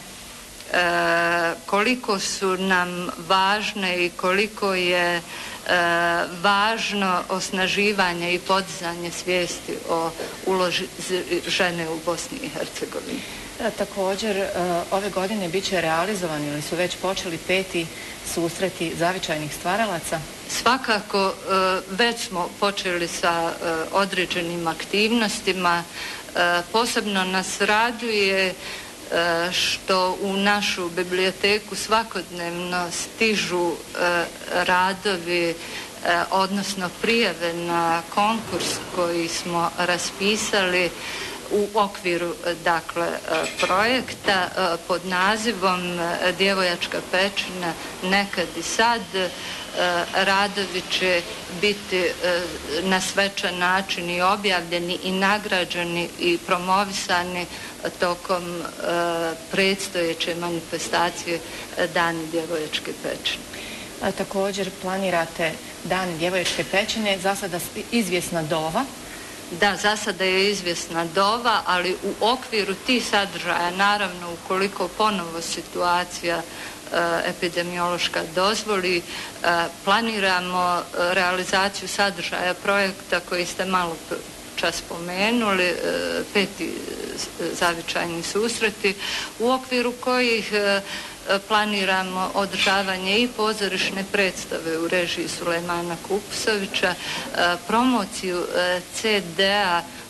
koliko su nam važne i koliko je važno osnaživanje i podizanje svijesti o ulozi žene u Bosni i Hercegovini. Također, ove godine bit će realizovani ili su već počeli peti susreti zavičajnih stvaralaca? Svakako, već smo počeli sa određenim aktivnostima. Posebno nas raduje što u našu biblioteku svakodnevno stižu radovi, odnosno prijave na konkurs koji smo raspisali u okviru dakle projekta pod nazivom Djevojačka pećina nekad i sad. Radovi će biti na svečan način i objavljeni i nagrađeni i promovisani tokom predstojeće manifestacije Dani Djevojačke pećine. A također planirate Dan Djevojačke pećine, za sada izvjesna dova. Da, za sada je izvjesna dova, ali u okviru tih sadržaja, naravno ukoliko ponovo situacija epidemiološka dozvoli, planiramo realizaciju sadržaja projekta koji ste malo čas spomenuli, peti zavičajni susreti, u okviru kojih planiramo održavanje i pozorišne predstave u režiji Sulejmana Kupusovića, promociju ce de a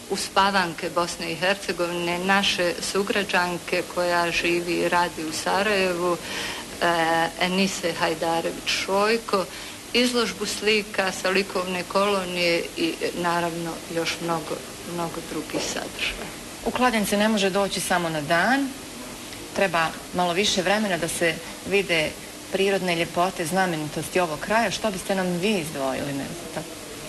uspavanke Bosne i Hercegovine, naše sugrađanke koja živi i radi u Sarajevu, Enise Hajdarević-Šojko, izložbu slika sa likovne kolonije i naravno još mnogo, mnogo drugih sadržaja. U Kladanj se ne može doći samo na dan, treba malo više vremena da se vide prirodne ljepote, znamenitosti ovog kraja. Što biste nam vi izdvojili? Ne znam.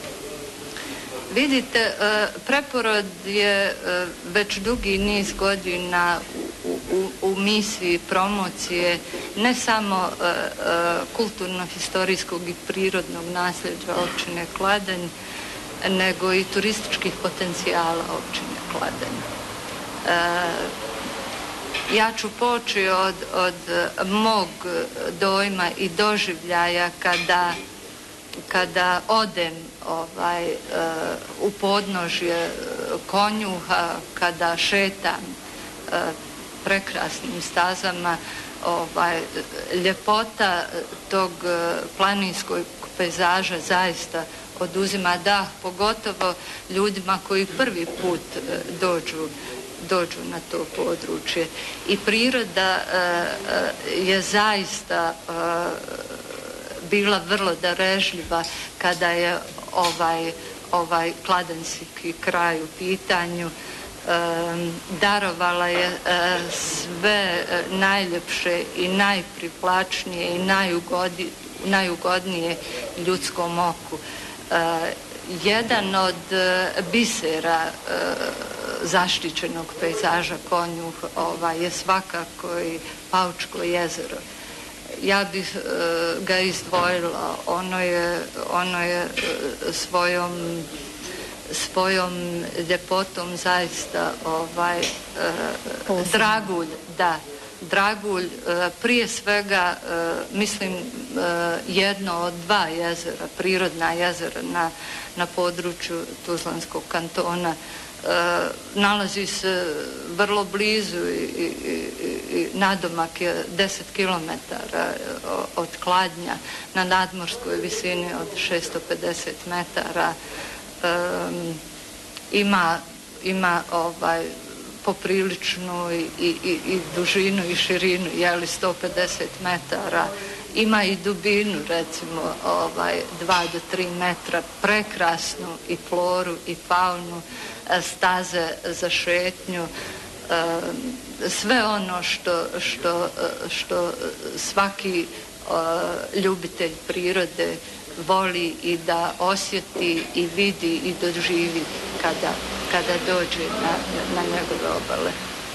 Vidite, Preporod je već dugi niz godina u, u, u misiji promocije ne samo kulturno-historijskog i prirodnog nasljeđa općine Kladanj, nego i turističkih potencijala općine Kladanj. Ja ću poći od, od mog dojma i doživljaja kada kada odem ovaj, uh, u podnožje Konjuha, kada šetam uh, prekrasnim stazama, ovaj, ljepota tog uh, planinskog pejzaža zaista oduzima dah, pogotovo ljudima koji prvi put uh, dođu dođu na to područje. I priroda uh, je zaista uh, bila vrlo darežljiva kada je ovaj, ovaj kladanjski kraj u pitanju. Um, darovala je uh, sve uh, najljepše i najprivlačnije i najugodi, najugodnije ljudskom oku. Uh, jedan od uh, bisera uh, zaštićenog pejzaža Konjuh ovaj, je svakako i Paučko jezero. Ja bih uh, ga izdvojila. Ono je, ono je uh, svojom, svojom ljepotom zaista ovaj, uh, dragulj, da, dragulj, uh, prije svega, uh, mislim, uh, jedno od dva jezera, prirodna jezera na, na području Tuzlanskog kantona. Uh, nalazi se vrlo blizu i, i, i, i nadomak je deset kilometara od Kladnja, na nadmorskoj visini od šesto pedeset metara. Um, ima, ima ovaj, popriličnu i, i, i dužinu i širinu, jeli sto pedeset metara. Ima i dubinu, recimo, ovaj, dva do tri metra, prekrasnu i floru i faunu, staze za šetnju, sve ono što, što, što svaki ljubitelj prirode voli i da osjeti i vidi i doživi kada, kada dođe na, na njegove obale.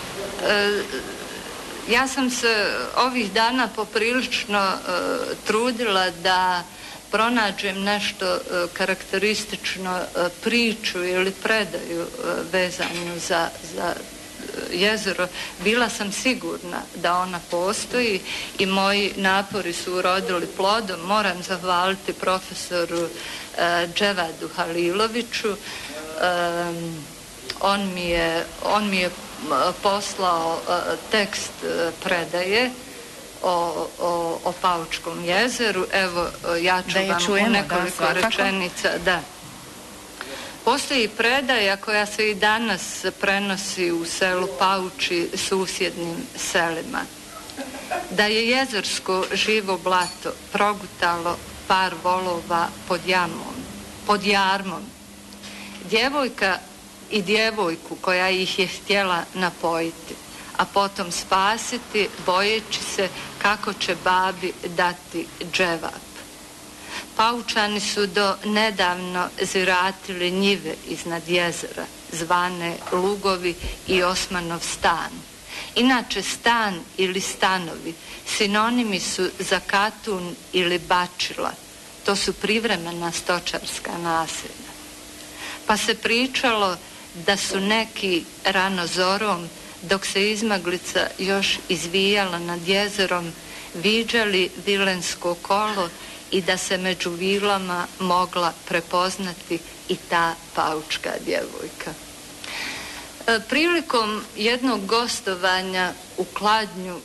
Ja sam se ovih dana poprilično uh, trudila da pronađem nešto uh, karakteristično uh, priču ili predaju uh, vezanju za, za uh, jezero. Bila sam sigurna da ona postoji i moji napori su urodili plodom. Moram zahvaliti profesoru uh, Dževadu Haliloviću. Um, on mi je, on mi je poslao uh, tekst uh, predaje o, o, o Paučkom jezeru. Evo, uh, ja ću vam čujemo, u nekoliko da, rečenica. Da. Postoji predaja koja se i danas prenosi u selu Pauči susjednim selima. Da je jezersko živo blato progutalo par volova pod jamom, pod jarmom. Djevojka i djevojku koja ih je htjela napojiti, a potom spasiti, bojeći se kako će babi dati dževap. Paučani su do nedavno ziratili njive iznad jezera, zvane Lugovi i Osmanov stan. Inače, stan ili stanovi sinonimi su za katun ili bačila. To su privremena stočarska naselja. Pa se pričalo da su neki rano zorom, dok se izmaglica još izvijala nad jezerom, viđali vilensko kolo i da se među vilama mogla prepoznati i ta paučka djevojka. E, prilikom jednog gostovanja u Kladnju,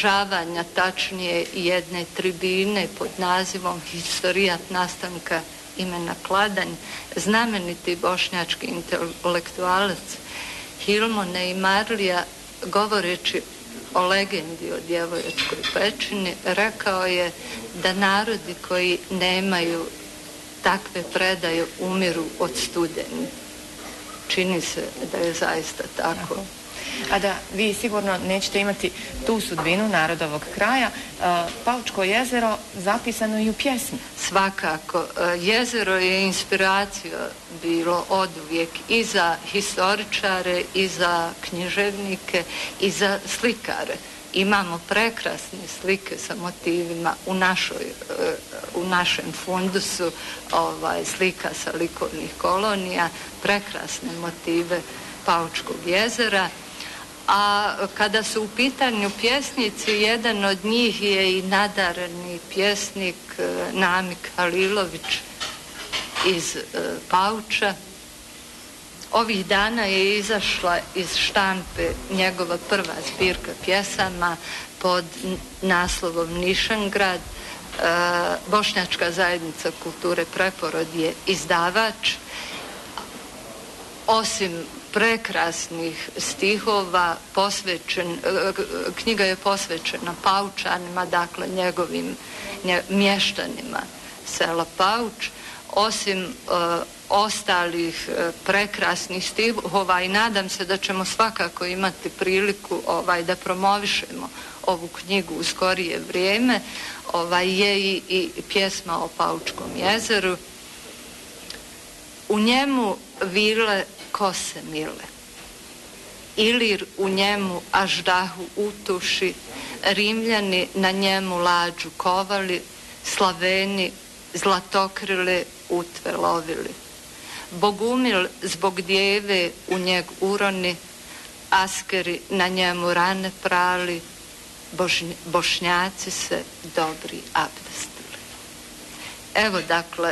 održavanja tačnije jedne tribine pod nazivom Historijat nastanka imena Kladanj, znameniti bošnjački intelektualac Hilmo Neimarlija, govoreći o legendi o djevojačkoj pećini, rekao je da narodi koji nemaju takve predaje umiru od studeni. Čini se da je zaista tako. Tako. A da vi sigurno nećete imati tu sudbinu narodovog kraja. Paučko jezero zapisano i u pjesmi. Svakako. Jezero je inspiracija bilo oduvijek i za historičare, i za književnike, i za slikare. Imamo prekrasne slike sa motivima u, našoj, u našem fundusu, ovaj, slika sa likovnih kolonija, prekrasne motive Paučkog jezera. A kada su u pitanju pjesnici, jedan od njih je i nadareni pjesnik Namik Halilović iz Pauča. Ovih dana je izašla iz štampe njegova prva zbirka pjesama pod naslovom Nišengrad. Bošnjačka zajednica kulture Preporod je izdavač. Osim prekrasnih stihova, posvećen, knjiga je posvećena Paučanima, dakle njegovim nje, mještanima sela Pauč. Osim uh, ostalih uh, prekrasnih stihova, i nadam se da ćemo svakako imati priliku ovaj, da promovišemo ovu knjigu u skorije vrijeme, ovaj, je i, i pjesma o Paučkom jezeru. U njemu vile kose mile, Ilir u njemu aždahu utuši, Rimljani na njemu lađu kovali, Slaveni zlatokrile utve lovili. Bogumil zbog djeve u njeg uroni, Askeri na njemu rane prali, Božnj, Bošnjaci se dobri abdestili. Evo dakle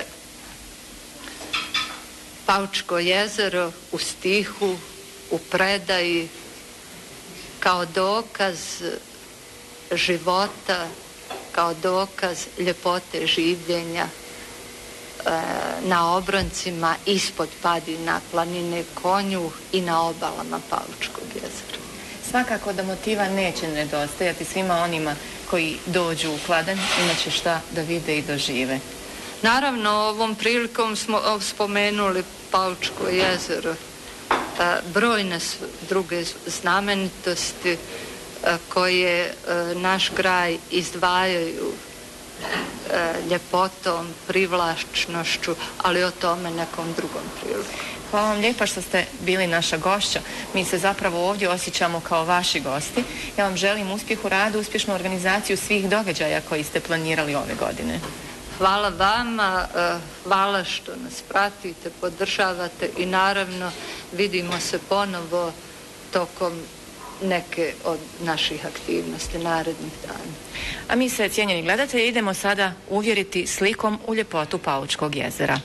Paučko jezero u stihu, u predaji, kao dokaz života, kao dokaz ljepote življenja e, na obroncima ispod padina planine Konjuh i na obalama Paučkog jezera. Svakako da motiva neće nedostajati svima onima koji dođu u Kladanj, imat će šta da vide i dožive. Naravno, ovom prilikom smo spomenuli Paučko jezero. Brojne su druge znamenitosti koje naš kraj izdvajaju ljepotom, privlačnošću, ali o tome nekom drugom priliku. Hvala vam lijepa što ste bili naša gošća. Mi se zapravo ovdje osjećamo kao vaši gosti. Ja vam želim uspjeh u radu, uspješnu organizaciju svih događaja koji ste planirali ove godine. Hvala vama, hvala što nas pratite, podržavate i naravno vidimo se ponovo tokom neke od naših aktivnosti narednih dana. A mi se, cijenjeni gledatelji, idemo sada uvjeriti slikom u ljepotu Paučkog jezera.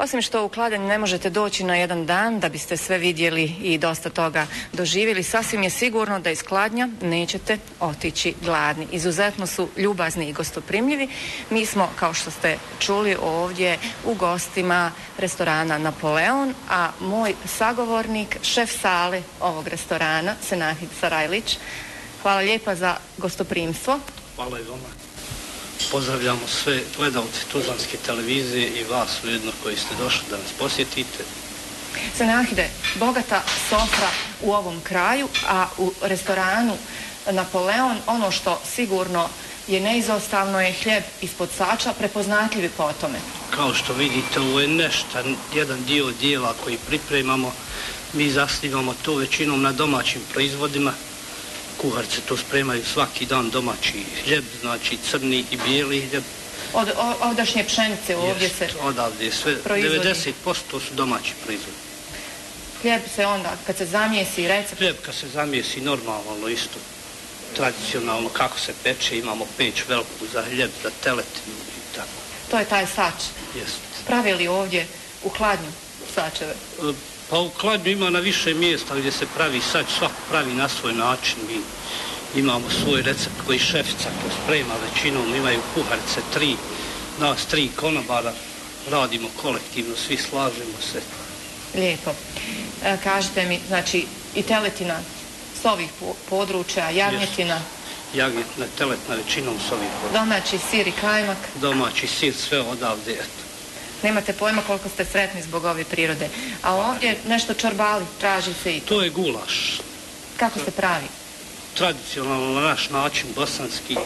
Osim što u Kladanj ne možete doći na jedan dan da biste sve vidjeli i dosta toga doživjeli, sasvim je sigurno da iz Kladnja nećete otići gladni. Izuzetno su ljubazni i gostoprimljivi. Mi smo, kao što ste čuli, ovdje u gostima restorana Napoleon, a moj sagovornik, šef sale ovog restorana, Senahid Sarajlić. Hvala lijepa za gostoprimstvo. Hvala i vama. Pozdravljamo sve gledalce Tuzlanske televizije i vas ujedno koji ste došli da nas posjetite. Senahide, bogata sofra u ovom kraju, a u restoranu Napoleon ono što sigurno je neizostavno je hljeb ispod sača, prepoznatljivi po tome. Kao što vidite, ovo je nešto, jedan dio dijela koji pripremamo. Mi zasnivamo to većinom na domaćim proizvodima. Kuharice to spremaju svaki dan domaći hljeb, znači crni i bijeli hljeb. Od ovdašnje pšenice ovdje Jest, se odavdje sve, proizvodi. devedeset posto su domaći proizvodi. Hljeb se onda, kad se zamijesi recept... Hljeb kad se zamijesi normalno isto, tradicionalno kako se peče, imamo peć veliku za hljeb, za teletinu i tako. To je taj sač. Jest. Pravili ovdje u Kladnju sačeve? Pa u Kladnju ima na više mjesta gdje se pravi sač, svako pravi na svoj način. Mi imamo svoj recept koji šefica ko sprema većinom, imaju kuharice tri, nas tri konobara, radimo kolektivno, svi slažemo se. Lijepo. E, kažite mi, znači i teletina s ovih područja, jagnjetina? Yes. Jagnjetina, teletna većinom s ovih područja. Domaći sir i kajmak? Domaći sir, sve odavde, eto. Nemate pojma koliko ste sretni zbog ove prirode. A ovdje nešto čorbali, traži se i to. To je gulaš. Kako se pravi? Tradicionalno na naš način, bosanski.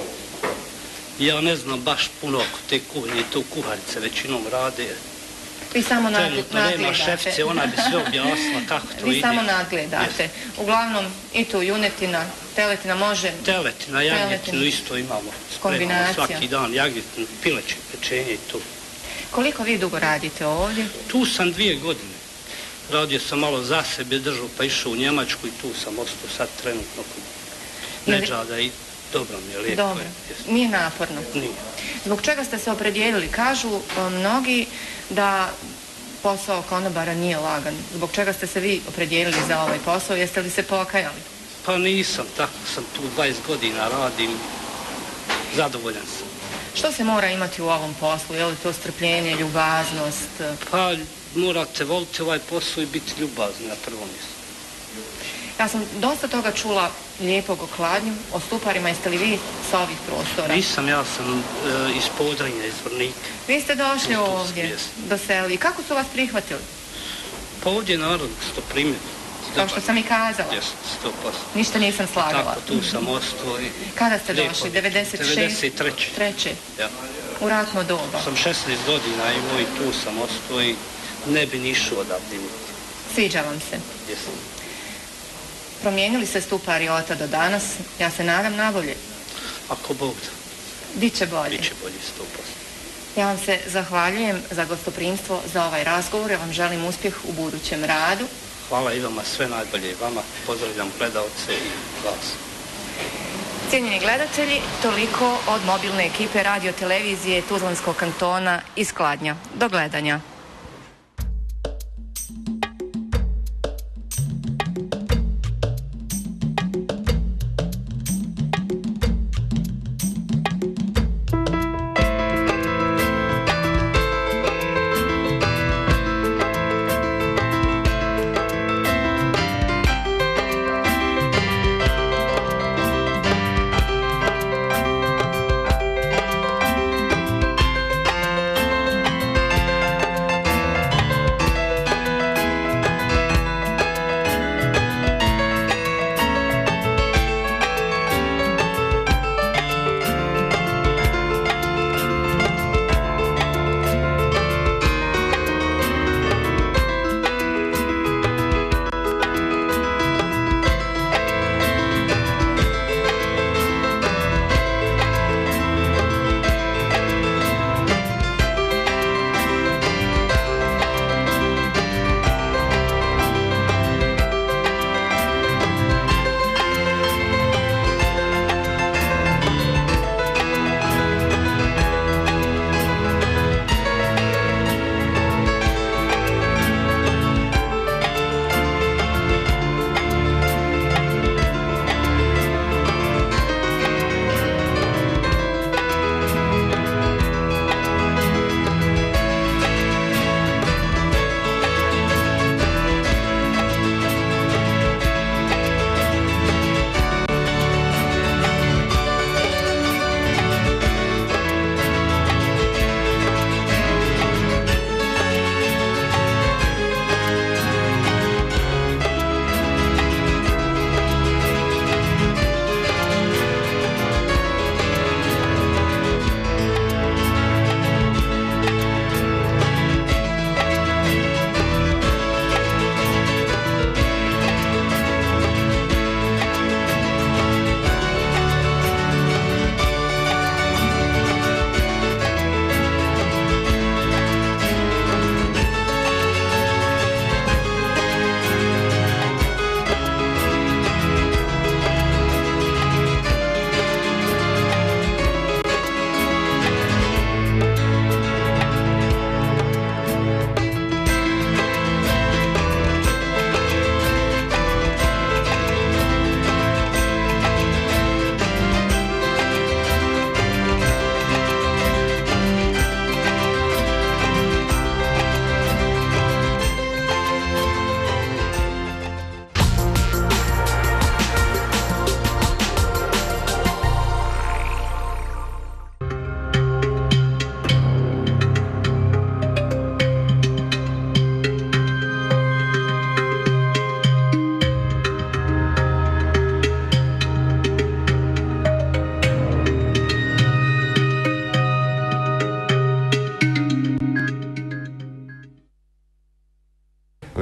Ja ne znam baš puno oko te kuhnje, to kuharice većinom rade. Vi samo nadgledate. Nema šefice, ona bi sve objasnila kako to Vi ide. Vi samo nadgledate. Yes. Uglavnom i tu junetina, teletina može... Teletina, jagnjetinu isto imamo. Kombinacija. Svaki dan jagnjetinu, pileće, pečenje i to. Koliko vi dugo radite ovdje? Tu sam dvije godine. Radio sam malo za sebe, držao pa išao u Njemačku i tu sam ostao sad trenutno kod Nedžada i dobro mi je, lijepo dobro. je. Nije naporno? Nije. Zbog čega ste se opredijelili? Kažu mnogi da posao konobara nije lagan. Zbog čega ste se vi opredijelili za ovaj posao? Jeste li se pokajali? Pa nisam, tako sam tu dvadeset godina radim, zadovoljan sam. Što se mora imati u ovom poslu? Je li to strpljenje, ljubaznost? Pa morate voliti ovaj posao i biti ljubazni na prvom mjestu. Ja sam dosta toga čula lijepog o Kladnju, o stuparima. Jeste li vi sa ovih prostora? Nisam, ja sam e, iz Podrinja, iz Vrnika. Vi ste došli ovdje do seli. Kako su vas prihvatili? Pa ovdje narod sto primjer. Kao što sam i kazala. Jes, sto posto. Ništa nisam slagala. Tako, tu sam ostao i... Kada ste došli? devedeset šeste? devedeset treće. Treće? Ja. U ratno doba? Sam šesnaest godina imao i tu sam ostao i ne bi nišao odavdje. Sviđa vam se? Jesam. Promijenili se stupari od tada do danas? Ja se nadam nabolje. Ako Bog da. Biće bolje? Biće bolje, sto posto. Ja vam se zahvaljujem za gostoprimstvo, za ovaj razgovor. Ja vam želim uspjeh u budućem radu. Hvala i vama, sve najbolje i vama. Pozdravljam gledalce i vas. Cijenjeni gledatelji, toliko od mobilne ekipe radio televizije Tuzlanskog kantona iz Kladnja. Do gledanja.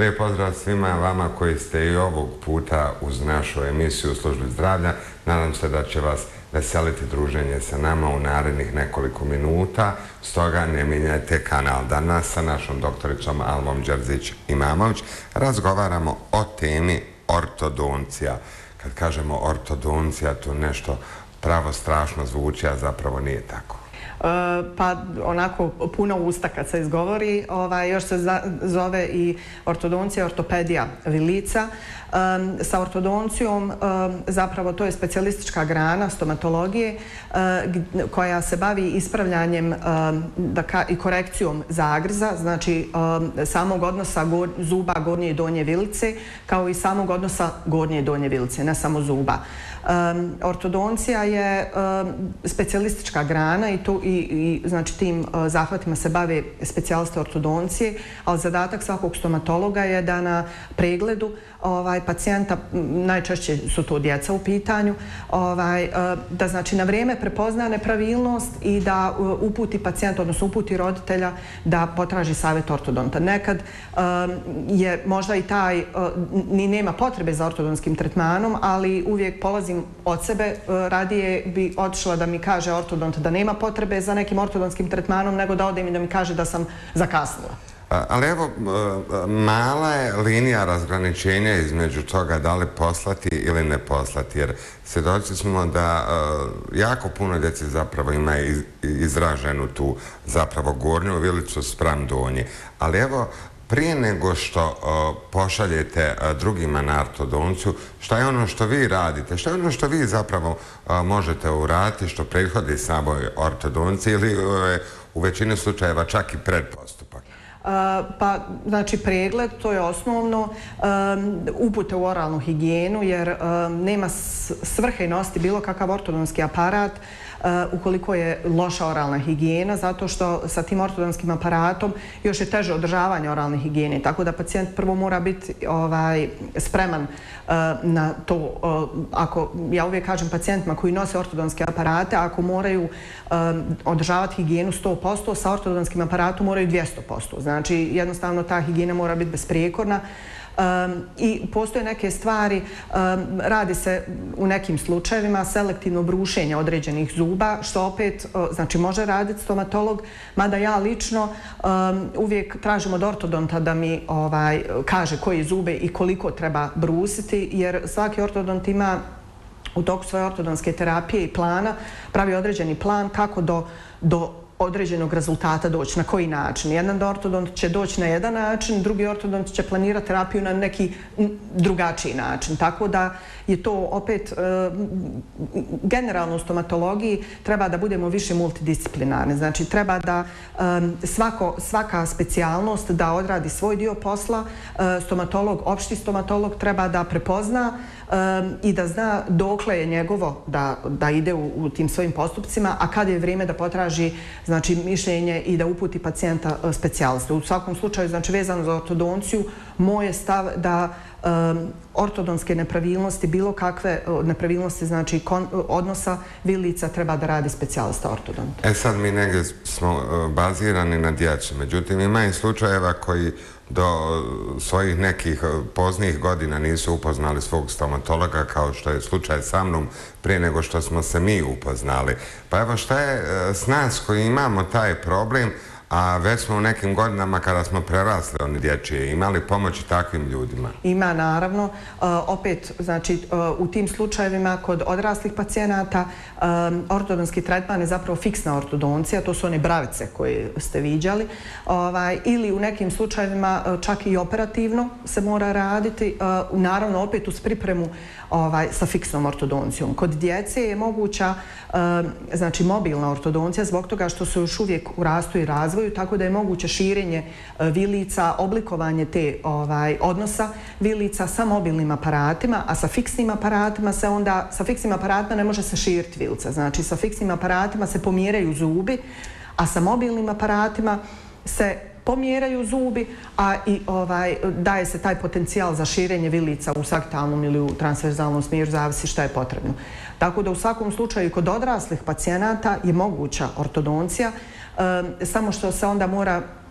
Lijep pozdrav svima vama koji ste i ovog puta uz našu emisiju Službi zdravlja. Nadam se da će vas veseliti druženje sa nama u narednih nekoliko minuta. Stoga ne mijenjajte kanal. Danas sa našom doktoricom Almom Đerzić-Imamović razgovaramo o temi ortodoncija. Kad kažemo ortodoncija, to nešto pravo strašno zvuči, a zapravo nije tako. Pa onako puno usta kad se izgovori, još se zove i ortodoncija, ortopedija vilica. Sa ortodoncijom zapravo to je specijalistička grana stomatologije koja se bavi ispravljanjem i korekcijom zagrza, znači samog odnosa zuba gornje i donje vilice, kao i samog odnosa gornje i donje vilice, ne samo zuba. Ortodoncija je specijalistička grana i, tu, i, i znači tim zahvatima se bave specijaliste ortodoncije, ali zadatak svakog stomatologa je da na pregledu ovaj, pacijenta, najčešće su to djeca u pitanju, ovaj, da znači na vrijeme prepozna nepravilnost i da uputi pacijenta, odnosno uputi roditelja da potraži savjet ortodonta. Nekad je možda i taj, ni nema potrebe za ortodonskim tretmanom, ali uvijek polazim od sebe, radije bi otišla da mi kaže ortodont da nema potrebe za nekim ortodonskim tretmanom, nego da odem i da mi kaže da sam zakasnila. Ali evo, mala je linija razgraničenja između toga da li poslati ili ne poslati, jer svjedoci smo da jako puno djece zapravo ima izraženu tu zapravo gornju vilicu spram donje. Ali evo, prije nego što pošaljete drugima na ortodonciju, šta je ono što vi radite, šta je ono što vi zapravo možete uraditi što prethodi samoj ortodonciji ili u većini slučajeva čak i predpostupak? Pa, znači, pregled, to je osnovno, upute u oralnu higijenu, jer nema svrhe nositi bilo kakav ortodonski aparat ukoliko je loša oralna higijena, zato što sa tim ortodonskim aparatom još je teže održavanje oralne higijene, tako da pacijent prvo mora biti ovaj, spreman na to. Ako, ja uvijek kažem pacijentima koji nose ortodonske aparate, ako moraju održavati higijenu sto posto, sa ortodonskim aparatom moraju dvjesto posto. Znači, jednostavno ta higijena mora biti besprijekorna. Um, i postoje neke stvari, um, radi se u nekim slučajevima selektivno brušenje određenih zuba, što opet uh, znači može raditi stomatolog, mada ja lično um, uvijek tražim od ortodonta da mi ovaj, kaže koje zube i koliko treba brusiti, jer svaki ortodont ima u toku svoje ortodonske terapije i plana, pravi određeni plan kako do, do određenog rezultata doći, na koji način. Jedan ortodont će doći na jedan način, drugi ortodont će planirati terapiju na neki drugačiji način. Tako da je to opet, generalno u stomatologiji treba da budemo više multidisciplinarni. Znači treba da svako, svaka specijalnost da odradi svoj dio posla. Stomatolog, opšti stomatolog treba da prepozna i da zna dokle je njegovo da, da ide u, u tim svojim postupcima, a kad je vrijeme da potraži znači, mišljenje i da uputi pacijenta specijalistu. U svakom slučaju, znači, vezano za ortodonciju, moj je stav da um, ortodonske nepravilnosti, bilo kakve nepravilnosti, znači kon, odnosa vilica treba da radi specijalista ortodont. E sad mi negdje smo bazirani na djecu, međutim ima i slučajeva koji do svojih nekih poznijih godina nisu upoznali svog stomatologa, kao što je slučaj sa mnom prije nego što smo se mi upoznali. Pa evo, šta je s nas koji imamo taj problem, a već smo u nekim godinama kada smo prerasli oni dječje, imali pomoći takvim ljudima? Ima, naravno. Uh, opet, znači, uh, u tim slučajevima kod odraslih pacijenata um, ortodonski tretman je zapravo fiksna ortodoncija, to su one bravice koje ste viđali. Ovaj, ili u nekim slučajevima uh, čak i operativno se mora raditi, uh, naravno opet uz pripremu ovaj, sa fiksnom ortodoncijom. Kod djece je moguća uh, znači, mobilna ortodoncija zbog toga što su još uvijek u rastu i razvoju, tako da je moguće širenje vilica, oblikovanje te ovaj, odnosa vilica sa mobilnim aparatima, a sa fiksnim aparatima se onda, sa fiksnim aparatima ne može se širiti vilica. Znači, sa fiksnim aparatima se pomjeraju zubi, a sa mobilnim aparatima se pomjeraju zubi, a i ovaj, daje se taj potencijal za širenje vilica u sagittalnom ili u transverzalnom smjeru, zavisi šta je potrebno. Tako da u svakom slučaju kod odraslih pacijenata je moguća ortodoncija, e, samo što se onda mora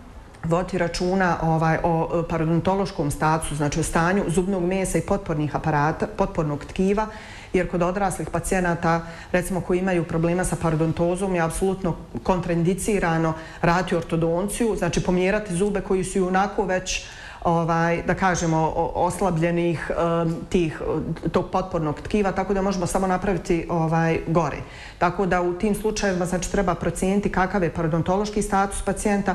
voditi računa ovaj, o parodontološkom statusu, znači o stanju zubnog mesa i potpornih aparata, potpornog tkiva, jer kod odraslih pacijenata, recimo koji imaju problema sa parodontozom, je apsolutno kontraindicirano raditi ortodonciju, znači pomjerati zube koji su i onako već ovaj, da kažemo, oslabljenih tih, tog potpornog tkiva, tako da možemo samo napraviti ovaj, gore. Tako da u tim slučajevima znači, treba procijeniti kakav je parodontološki status pacijenta,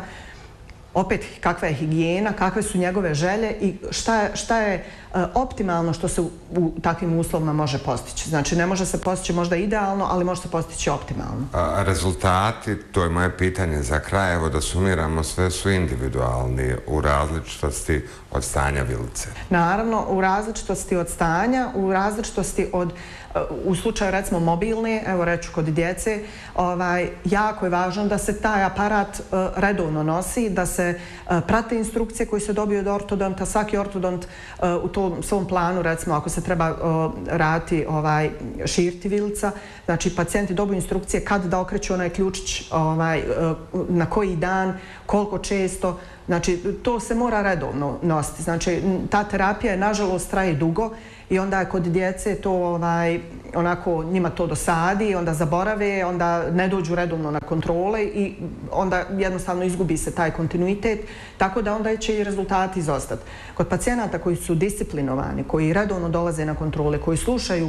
opet kakva je higijena, kakve su njegove želje i šta je, šta je optimalno što se u, u takvim uslovima može postići. Znači ne može se postići možda idealno, ali može se postići optimalno. A, rezultati, to je moje pitanje za kraj, evo da sumiramo, sve su individualni u različitosti od stanja vilice. Naravno, u različitosti od stanja, u različitosti od u slučaju recimo mobilne, evo reću kod djece, ovaj, jako je važno da se taj aparat uh, redovno nosi, da se uh, prate instrukcije koje se dobiju od ortodonta. Svaki ortodont uh, u tom svom planu, recimo ako se treba uh, raditi, ovaj, širiti vilica, znači pacijenti dobiju instrukcije kad da okreću onaj ključić, ovaj, uh, na koji dan, koliko često. Znači, to se mora redovno nositi. Znači, ta terapija je, nažalost, traje dugo i onda je kod djece to, ovaj, onako, njima to dosadi, onda zaborave, onda ne dođu redovno na kontrole i onda jednostavno izgubi se taj kontinuitet, tako da onda će i rezultati izostati. Kod pacijenata koji su disciplinovani, koji redovno dolaze na kontrole, koji slušaju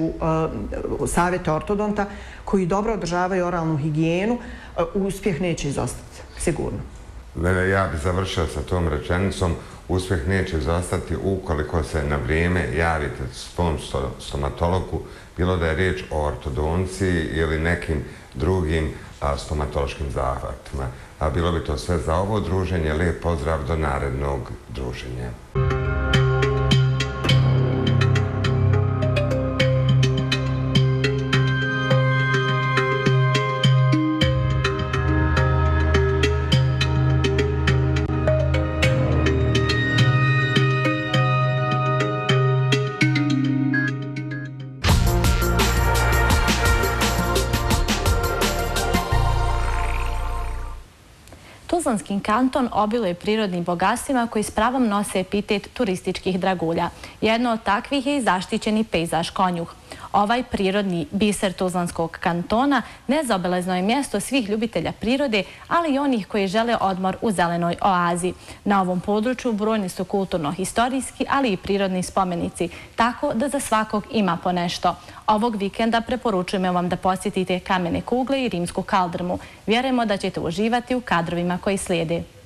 uh, savjete ortodonta, koji dobro održavaju oralnu higijenu, uh, uspjeh neće izostati, sigurno. Ja bih završio sa tom rečenicom, uspjeh neće izostati ukoliko se na vrijeme javite svom stomatologu, bilo da je riječ o ortodonciji ili nekim drugim a, stomatološkim zahvatima. A bilo bi to sve za ovo druženje. Lijep pozdrav do narednog druženja. Tuzlanski kanton obiluje prirodnim bogatstvima koji s pravom nose epitet turističkih dragulja. Jedno od takvih je i zaštićeni pejzaž Konjuh. Ovaj prirodni biser Tuzlanskog kantona nezaobilazno je mjesto svih ljubitelja prirode, ali i onih koji žele odmor u zelenoj oazi. Na ovom području brojni su kulturno-historijski, ali i prirodni spomenici, tako da za svakog ima po nešto. Ovog vikenda preporučujemo vam da posjetite kamene kugle i rimsku kaldrmu. Vjerujemo da ćete uživati u kadrovima koji slijede.